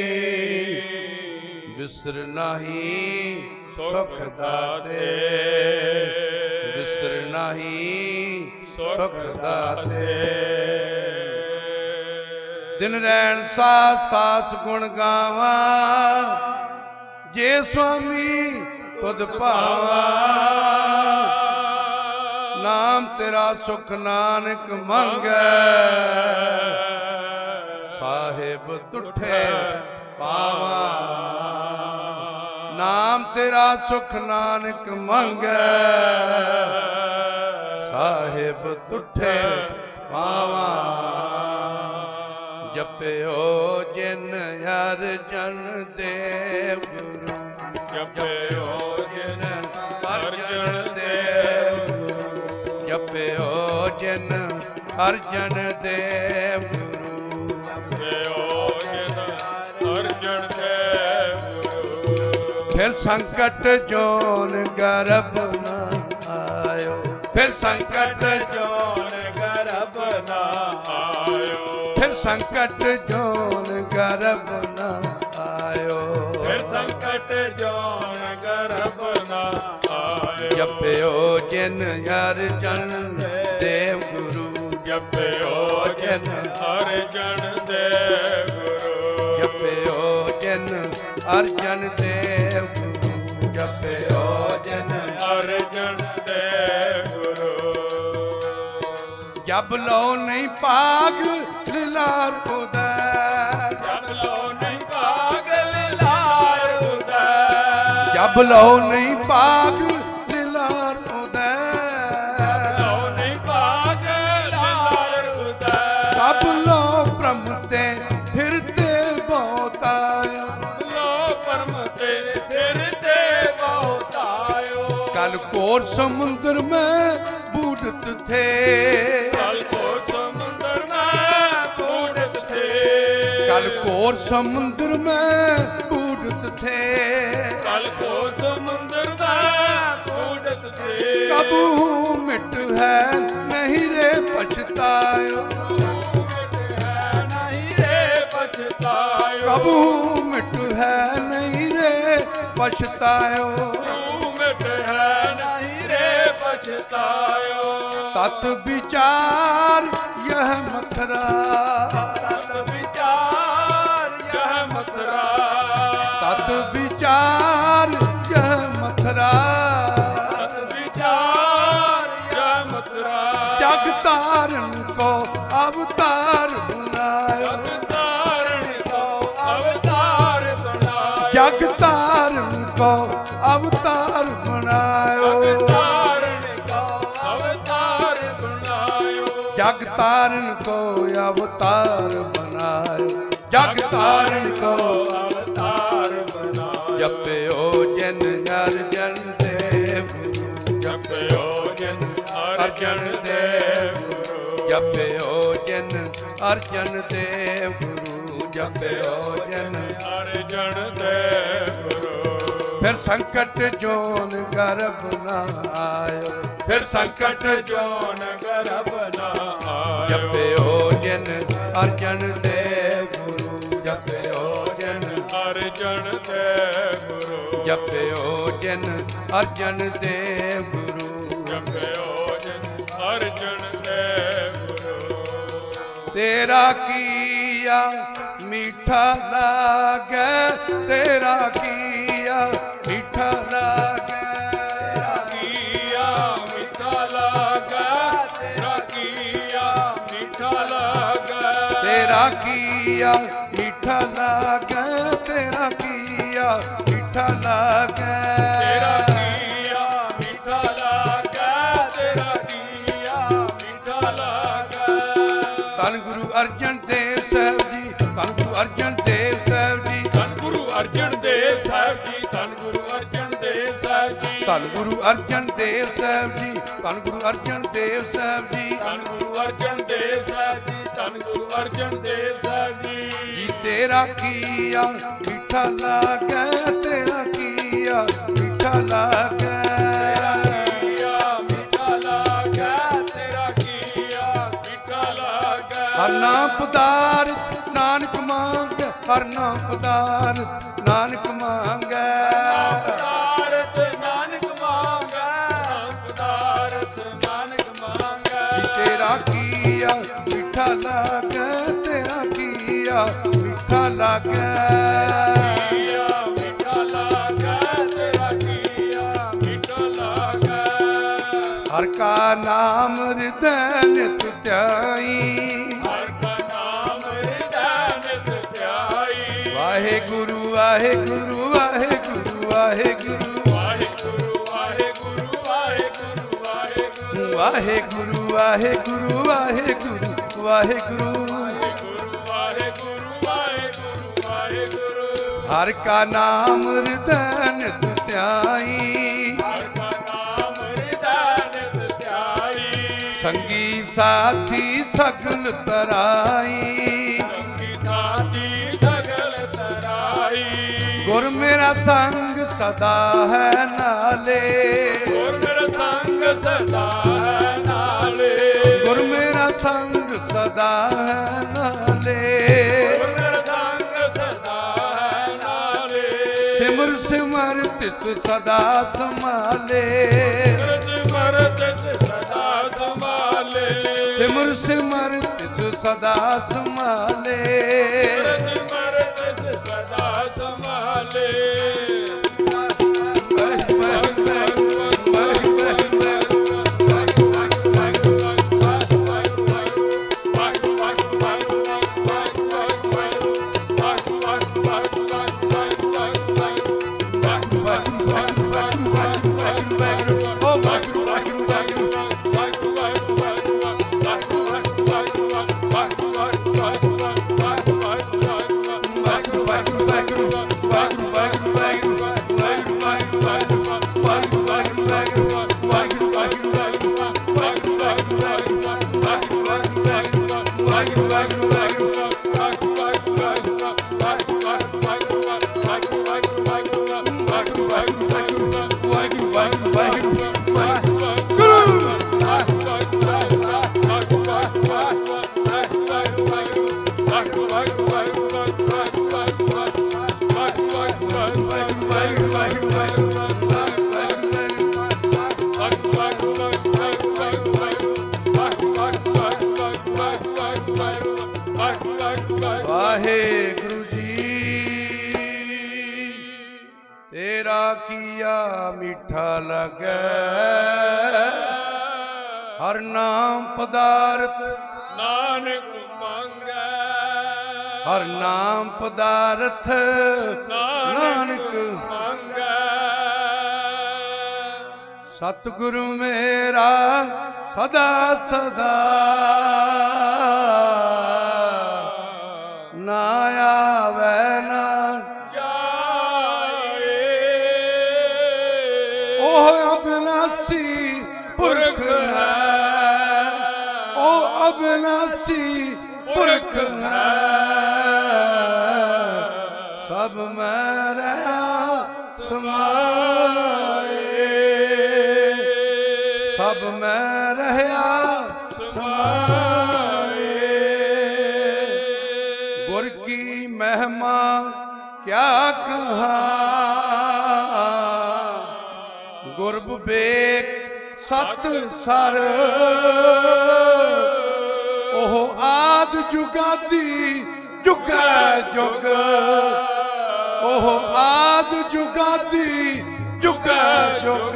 विसर नहीं सुख दाते, विसर नहीं सुख दाते। दिन रैन सास सास गुण गावा, जे स्वामी तुद पावा, नाम तेरा सुख नानक मंगे, साहिब तुठे पावा, नाम तेरा सुख नानक मंगे, साहिब तुठे पावा। जपयो जिन हर जन देव गुरु, जपयो जिन हर जन देव गुरु, जपयो जिन हर जन देव गुरु, जपयो जिन हर जन देव गुरु। फिर संकट जोन गर्भ न आयो, फिर संकट जोन गर्भ न आयो, फिर संकट जोन गर्भ न आयो, फिर संकट जोन गर्भ न आयो। जपयो जिन हर जन देव गुरु, जपयो जिन हर जन देव गुरु, जपयो जिन हर जन देव गुरु, जपयो जिन हर जन देव गुरु। जब लो नहीं पाग लाल उदय, जब लो नहीं पागल लाल उदय, जब लो नहीं पाग लाल उदय, लो नहीं पागल लाल उदय, सब लो प्रमते फिरते बहुतायो, लो परमते फिरते बहुतायो। कल कोर समुद्र में बूढ़त थे, कल को समुद्र में बूढ़त थे, कल कोर समुद्र में बूढ़त थे, कल को समुद्र में बूढ़त थे। कबू मिट है नहीं रे पछतायो, नहीं रे पछतायो, कबू मिट है नहीं रे पछतायो, तू मिट है नहीं रे पछतायो। तत विचार यह मथुरा, तत विचार यह मथुरा, तत विचार यह मथुरा, तत विचार यह मथुरा। जग तारण को अवतार बनायो, अवतारण को अवतार बनायो, जग तारण को अवतार बनायो, अवतारण को अवतार बनायो, जग तारण को अवतार बनायो, जग तारण को अवतार बनायो। जपयो जिन हर जन देव गुरु, जपयो जिन हर जन देव गुरु, जपयो जिन हर जन देव गुरु, जपयो जिन हर जन देव गुरु। फिर संकट जोन गर्भ न आयो, फिर संकट जोन गर्भ न आयो, जपयो जिन हर जन देव गुरु, जपयो जिन हर जन देव गुरु, जपयो जिन हर जन देव गुरु, जपयो जिन हर जन देव गुरु। तेरा किया मीठा लागे, तेरा किया मीठा लागे, किया मीठा लागे, तेरा किया मीठा लागे, तेरा किया मीठा लागे, तेरा किया मीठा लागे। धन गुरु अर्जन देव साहब जी, धन गुरु अर्जन देव साहब जी, धन गुरु अर्जन देव साहब जी, धन गुरु अर्जन देव साहब जी, धन गुरु अर्जन देव साहब जी, धन गुरु अर्जन देव साहब जी, धन गुरु अर्जन देव साहब जी, धन गुरु अर्जन देव साहब जी। जी तेरा किया मीठा लागे, तेरा किया मीठा लागे, तेरा किया मीठा लागे, तेरा किया मीठा लागे। हर नाम पदार्थ नानक मांगे, हर नाम पदार्थ नानक मांगे, पदारथ नानक मांगे, पदारथ नानक मांगे। तेरा किया मीठा लागे, तेरा किया मीठा लागे, किया मीठा लागे, तेरा किया मीठा लागे। हर का नाम हृदय नित ध्याई, हर का नाम हृदय नित ध्याई। वाहे गुरु वाहे गुरु वाहे गुरु वाहे गुरु वाहेगुरु वाहेगुरु वाहेगुरु वाहेगुरु वाहे गुरु वाहे गुरु वाहे गुरु वाहे गुरु वाहेगुरु वाहेगुरु वाहेगुरु वाहेगुरु। हर का नाम हृदय नित ध्याई, हर का नाम हृदय नित ध्याई। संगी साथी सगल तराई, संगी साथी सगल तराई। गुर मेरा संग सदा है नाले, गुर मेरा संग सदा है नाले। गुर मेरा संग सदा है नाले, गुर मेरा संग सदा है नाले। सिमर सिमर तिस सदा संभाले, सिमर तिस सदा संभाले। सिमर सिमर तिस सदा संभाले, सिमर तिस सदा संभाले। वाहेगुरु जी तेरा किया मीठा लगे, हर नाम पदार्थ नानक मांगे। हर नाम पदार्थ नानक मांगे। सतगुरु मेरा सदा सदा ना आवे ना जाए। ओह अविनाशी पुरख है, ओ अविनाशी पुरख है, सब में रहा समाए, सब में रहा समाए। गुर की महिमा क्या कहा, गुर विवेक सत सर, ओह आद जुगादी जुगा जुग, ओह आद जुगादी जुगा जुग,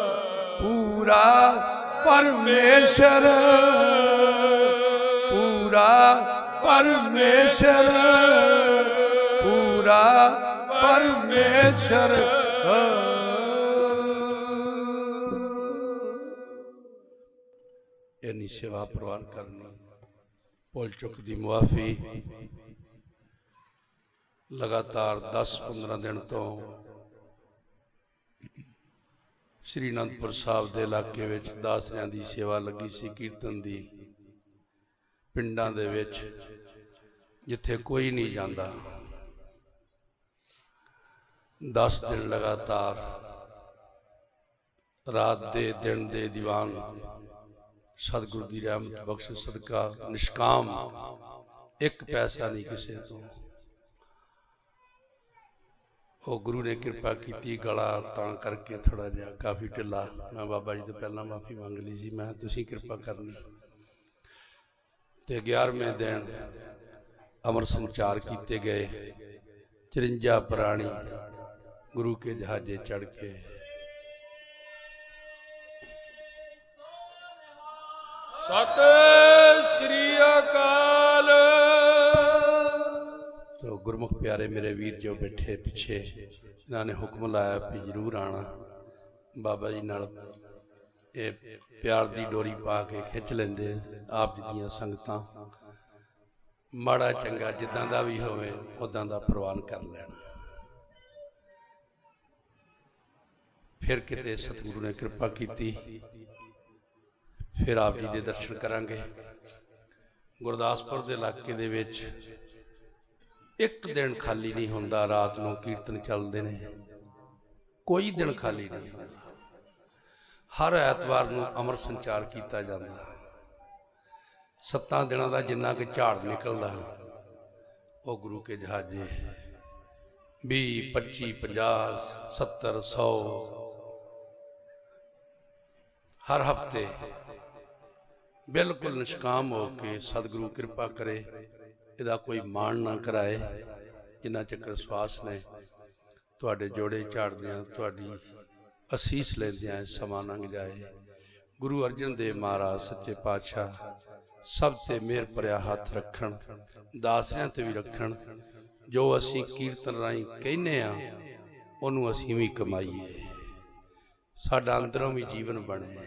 पूरा परमेश्वर, पूरा पूरा परमेश्वर, पूरा परमेश्वर। इन्नी सेवा प्रवान करनी, भुल चुक की मुआफी। लगातार दस पंद्रह दिन तो श्री आनंदपुर साहब के इलाके विच दासरियां दी सेवा लगी सी, कीर्तन दी। पिंडां दे विच जिथे कोई नहीं जाता, दस दिन लगातार रात दे दिन दे दीवान सतगुरु की रहमत बख्श सदका निष्काम, एक पैसा नहीं किसी तो। वो गुरु ने कृपा की, गला तां करके थोड़ा जिहा काफ़ी ढिला। मैं बाबा जी तो पहला माफ़ी मंग ली सी, मैं तुसीं कृपा करनी। तो ग्यारहवें दिन अमर संचार किए गए। चरिंजा प्राणी गुरु के जहाजे चढ़ के सत श्री अकाल। तो गुरमुख प्यारे मेरे वीर जो बैठे पिछे, इन्होंने हुक्म लाया भी जरूर आना। बाबा जी नाल ये प्यार की डोरी पा के खिंच लेंदे आप जी दियां संगतां। माड़ा चंगा जिद्दां दा भी होवे उदां दा प्रवान कर लेना। फिर किते सतगुरु ने कृपा की, फिर आप जी के दर्शन करांगे। गुरदासपुर के इलाके दे विच एक दिन खाली नहीं होंदा, रात नूं कीर्तन चलते हैं, कोई दिन खाली नहीं होंदा। हर ऐतवार नूं अमर संचार किया जाता। सत्तां दिनां दा जिन्ना कि झाड़ निकलदा वो गुरु के जहाजे भी पच्ची पचास सत्तर सौ हर हफ्ते बिल्कुल निष्काम हो के सतगुरु कृपा करे, इहदा कोई मान ना कराए। जिन्ना चक्कर विश्वास ने तुहाडे जोड़े झाड़दियां तुहाडी असीस लैंदियां समा लंघ जाए। गुरु अर्जन देव महाराज सच्चे पातशाह सब ते मेहर भरिया हथ रखण, दासरियां ते भी रखण। जो असीं कीर्तन राहीं कहने आ उहनूं असीं भी कमाईए, साडा अंदरों भी जीवन बने।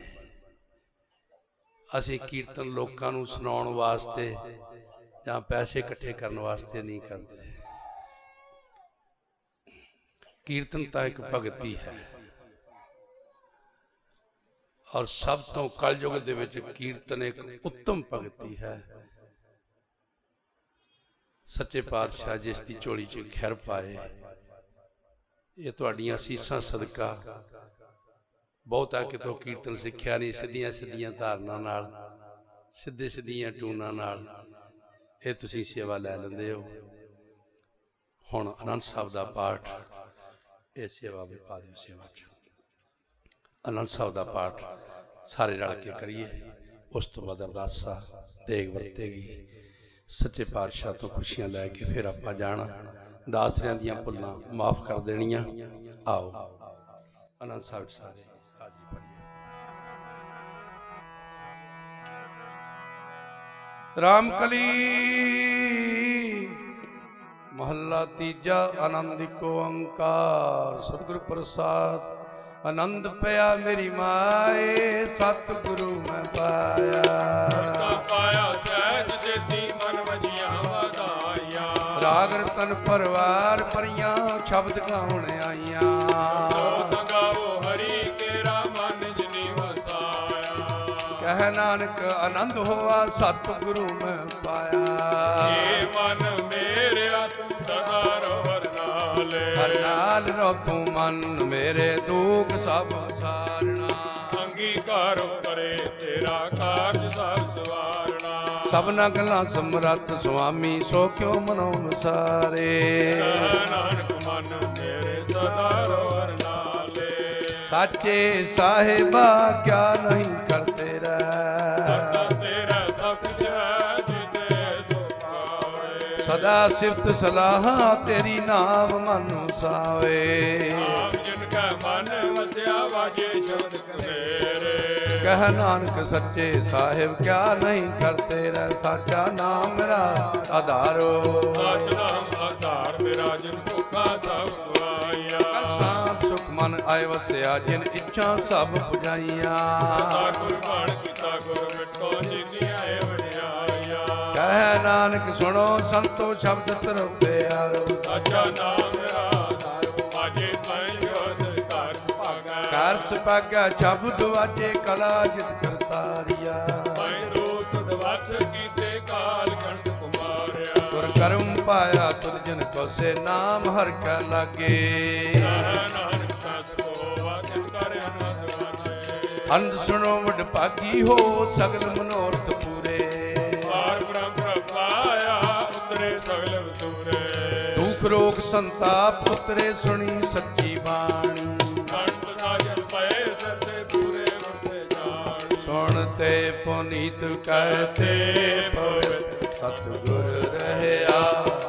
असीं कीर्तन लोकां नूं सुनाउण वास्ते जां पैसे इकट्ठे करने वास्ते नहीं करते। कीर्तन तो एक भगती है और सब तो कलयुग दे विच कीर्तन एक उत्तम भगती है। सच्चे पातशाह जिस दी झोली च खैर पाए, ये तुहाडीआं असीसां सदका। बहुता कितों कीर्तन सिक्ख्या नहीं, सीधियां सीधियां धारना नाल सीधे सीधियां टूना नाल ये तुसीं सेवा लै लैंदे हो। हुण आनंद साहब दा पाठ ये सेवा भी पा दिओ। सेवा च आनंद साहब दा पाठ सारे रल के करिए। उस तो बाद अरदासा देग वरतेगी। सच्चे पातशाह तो खुशियां लैके फिर आपां जाना, दासरियां दियां भुल्लां माफ़ कर देनियां। आओ आनंद साहब सारे हाजी पढ़िए। रामकली महला तीजा आनंद को अंकार। सतगुरु प्रसाद आनंद पया मेरी माए, सतगुरु मैं पाया। पाया सहज सिद्धि मन वजिया वधाइया। राग रतन परवार परियां शब्द गाउण आईयां। गाओ हरि केरा मन जिनी वसाया। कह नानक आनंद होआ सतगुरु मैं पाया। ये मन मेरे तू सदा रोहर नाले। हर नाल रो तू मन मेरे दुख सब सारना। अंगीकार करे तेरा कारज सब सवारना। सबना गल्लां समरथ स्वामी सो क्यों मनो सारे। नानक मन मेरे सदा रोहर नाले। साचे साहिबा क्या नहीं करते रह। तेरा सब कुछ है जिते सो पावे। सदा सिफत सलाह तेरी नाम मनु सावे। नाम जिनका मन वस्या वाजे शब्द मेरे। कह कह नानक सच्चे साहिब क्या नहीं करते रह साचा नाम मेरा आधारो साचा नाम आधार मेरा जिन भूखा सब खुआइया शांत सुख मन आए वसिया जिन इच्छा सब पुजाइया गुर बाण कीता गुर मिठो जिनी आए वडियाइया कह नानक सुनो संतो शब्द तरफे यारो साचा नाम मेरा आधार माजे साईं जोत कर भागा कर सपागा शब्द वाजे कला जित करतारिया साईं दूत दवस कीते काल गंड कुमारिया गुर करम पाया तुर जन को से नाम हर का लागे नानक सत को वाचन कर अनंद वाजे अंध सुनो वड भागी हो सगल मनोरथ पूरे पार ब्रह्म प्रपाया उतरे सगल वसूरे दुख रोग संताप उतरे सुनी सच्ची बाणी कंठ साजन पए सते पूरे उठे जान सुनते पुनीत कहते पवित्र सतगुर रहया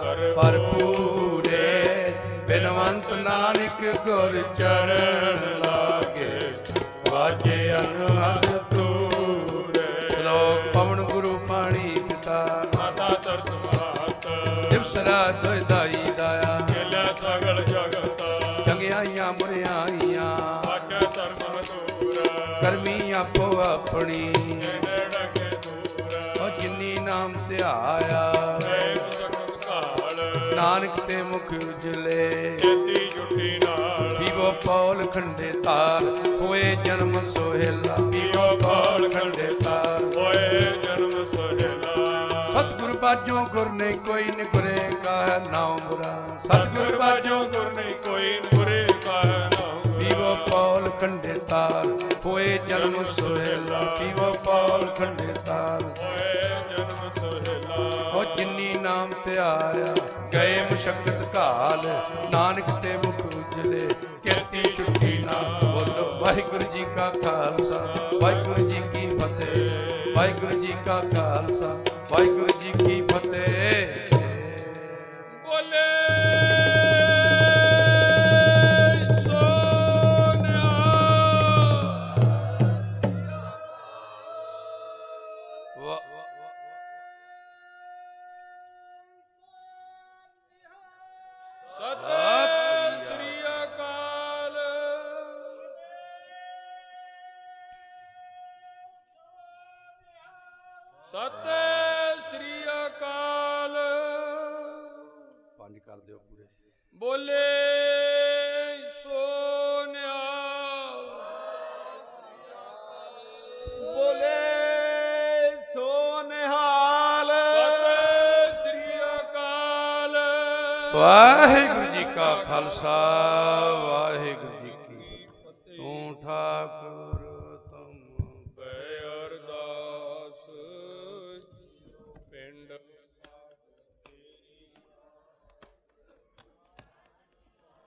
भरपूरे बिनवंत नानक गुर चरण लागे वाजे अनहद तूरे लोक पवन गुरु पाणी पिता माता तरस मात दिवस रात दाई दाया केला सगल जगत चंगियाइयां बुरियाइयां आके धर्म दूर करमी आपो अपनी नेड़ के दूर और जिन्नी नाम ध्याया प्रेम सकल काल नानक ते मुख उजले ਜੇਤੀ ਜੁਟੀ ਨਾਲ पीवो पौल खंडे तार होए जन्म सोहेला पीवो पौल खंडे तार ਹੋਏ ਜਨਮ ਸੋਹਿਲਾ सतगुरु बाजो गुर ने कोई न गुरे का नाम बुरा सतगुरु ਸਤਿਗੁਰ ਬਾਝੋ ਗੁਰ ਨਹੀਂ ਕੋਈ ਗੁਰੇ ਕਾਹ ਨਾਮ पीवो पौल खंडे तार होए जन्म सोहेला पीवो पौल खंडे तार ਹੋਏ ਜਨਮ ਸੋਹਿਲਾ ਉਹ ਜਿੰਨੀ ਨਾਮ ਤੇ ਆਇਆ ਗਏ ਮੁਸ਼ਕਤ ਕਾਲ ਨਾਨਕ ਤੇ ਮੁਖ ਉਜਲੇ ਕਿਰਤੀ ਚੁੱਟੀ ਨਾ ਬੋਲੋ ਵਾਹਿਗੁਰੂ ਜੀ ਕਾ ਖਾਲਸਾ ਵਾਹਿਗੁਰੂ ਜੀ ਕੀ ਫਤਿਹ ਵਾਹਿਗੁਰੂ ਜੀ ਕਾ ਖਾਲਸਾ ਵਾਹਿਗੁਰੂ ਜੀ ਕੀ ਫਤਿਹ ਬੋਲੇ ਸੋਨਿਆ ਵਾਹ ਸਤਿ ਸ੍ਰੀ ਅਕਾਲ ਸਤਿ ਸ੍ਰੀ ਅਕਾਲ ਪੰਜ ਕਰ ਦਿਓ ਪੂਰੇ ਬੋਲੇ ਸੋਨਿਆ ਬੋਲੇ ਸੋ ਨਿਹਾਲ ਸਤਿ ਸ੍ਰੀ ਅਕਾਲ ਵਾਹਿਗੁਰੂ ਜੀ ਕਾ ਖਾਲਸਾ ਵਾਹਿਗੁਰੂ ਜੀ ਕੀ ਫਤਿਹ ਤੂੰ ਠਾਕ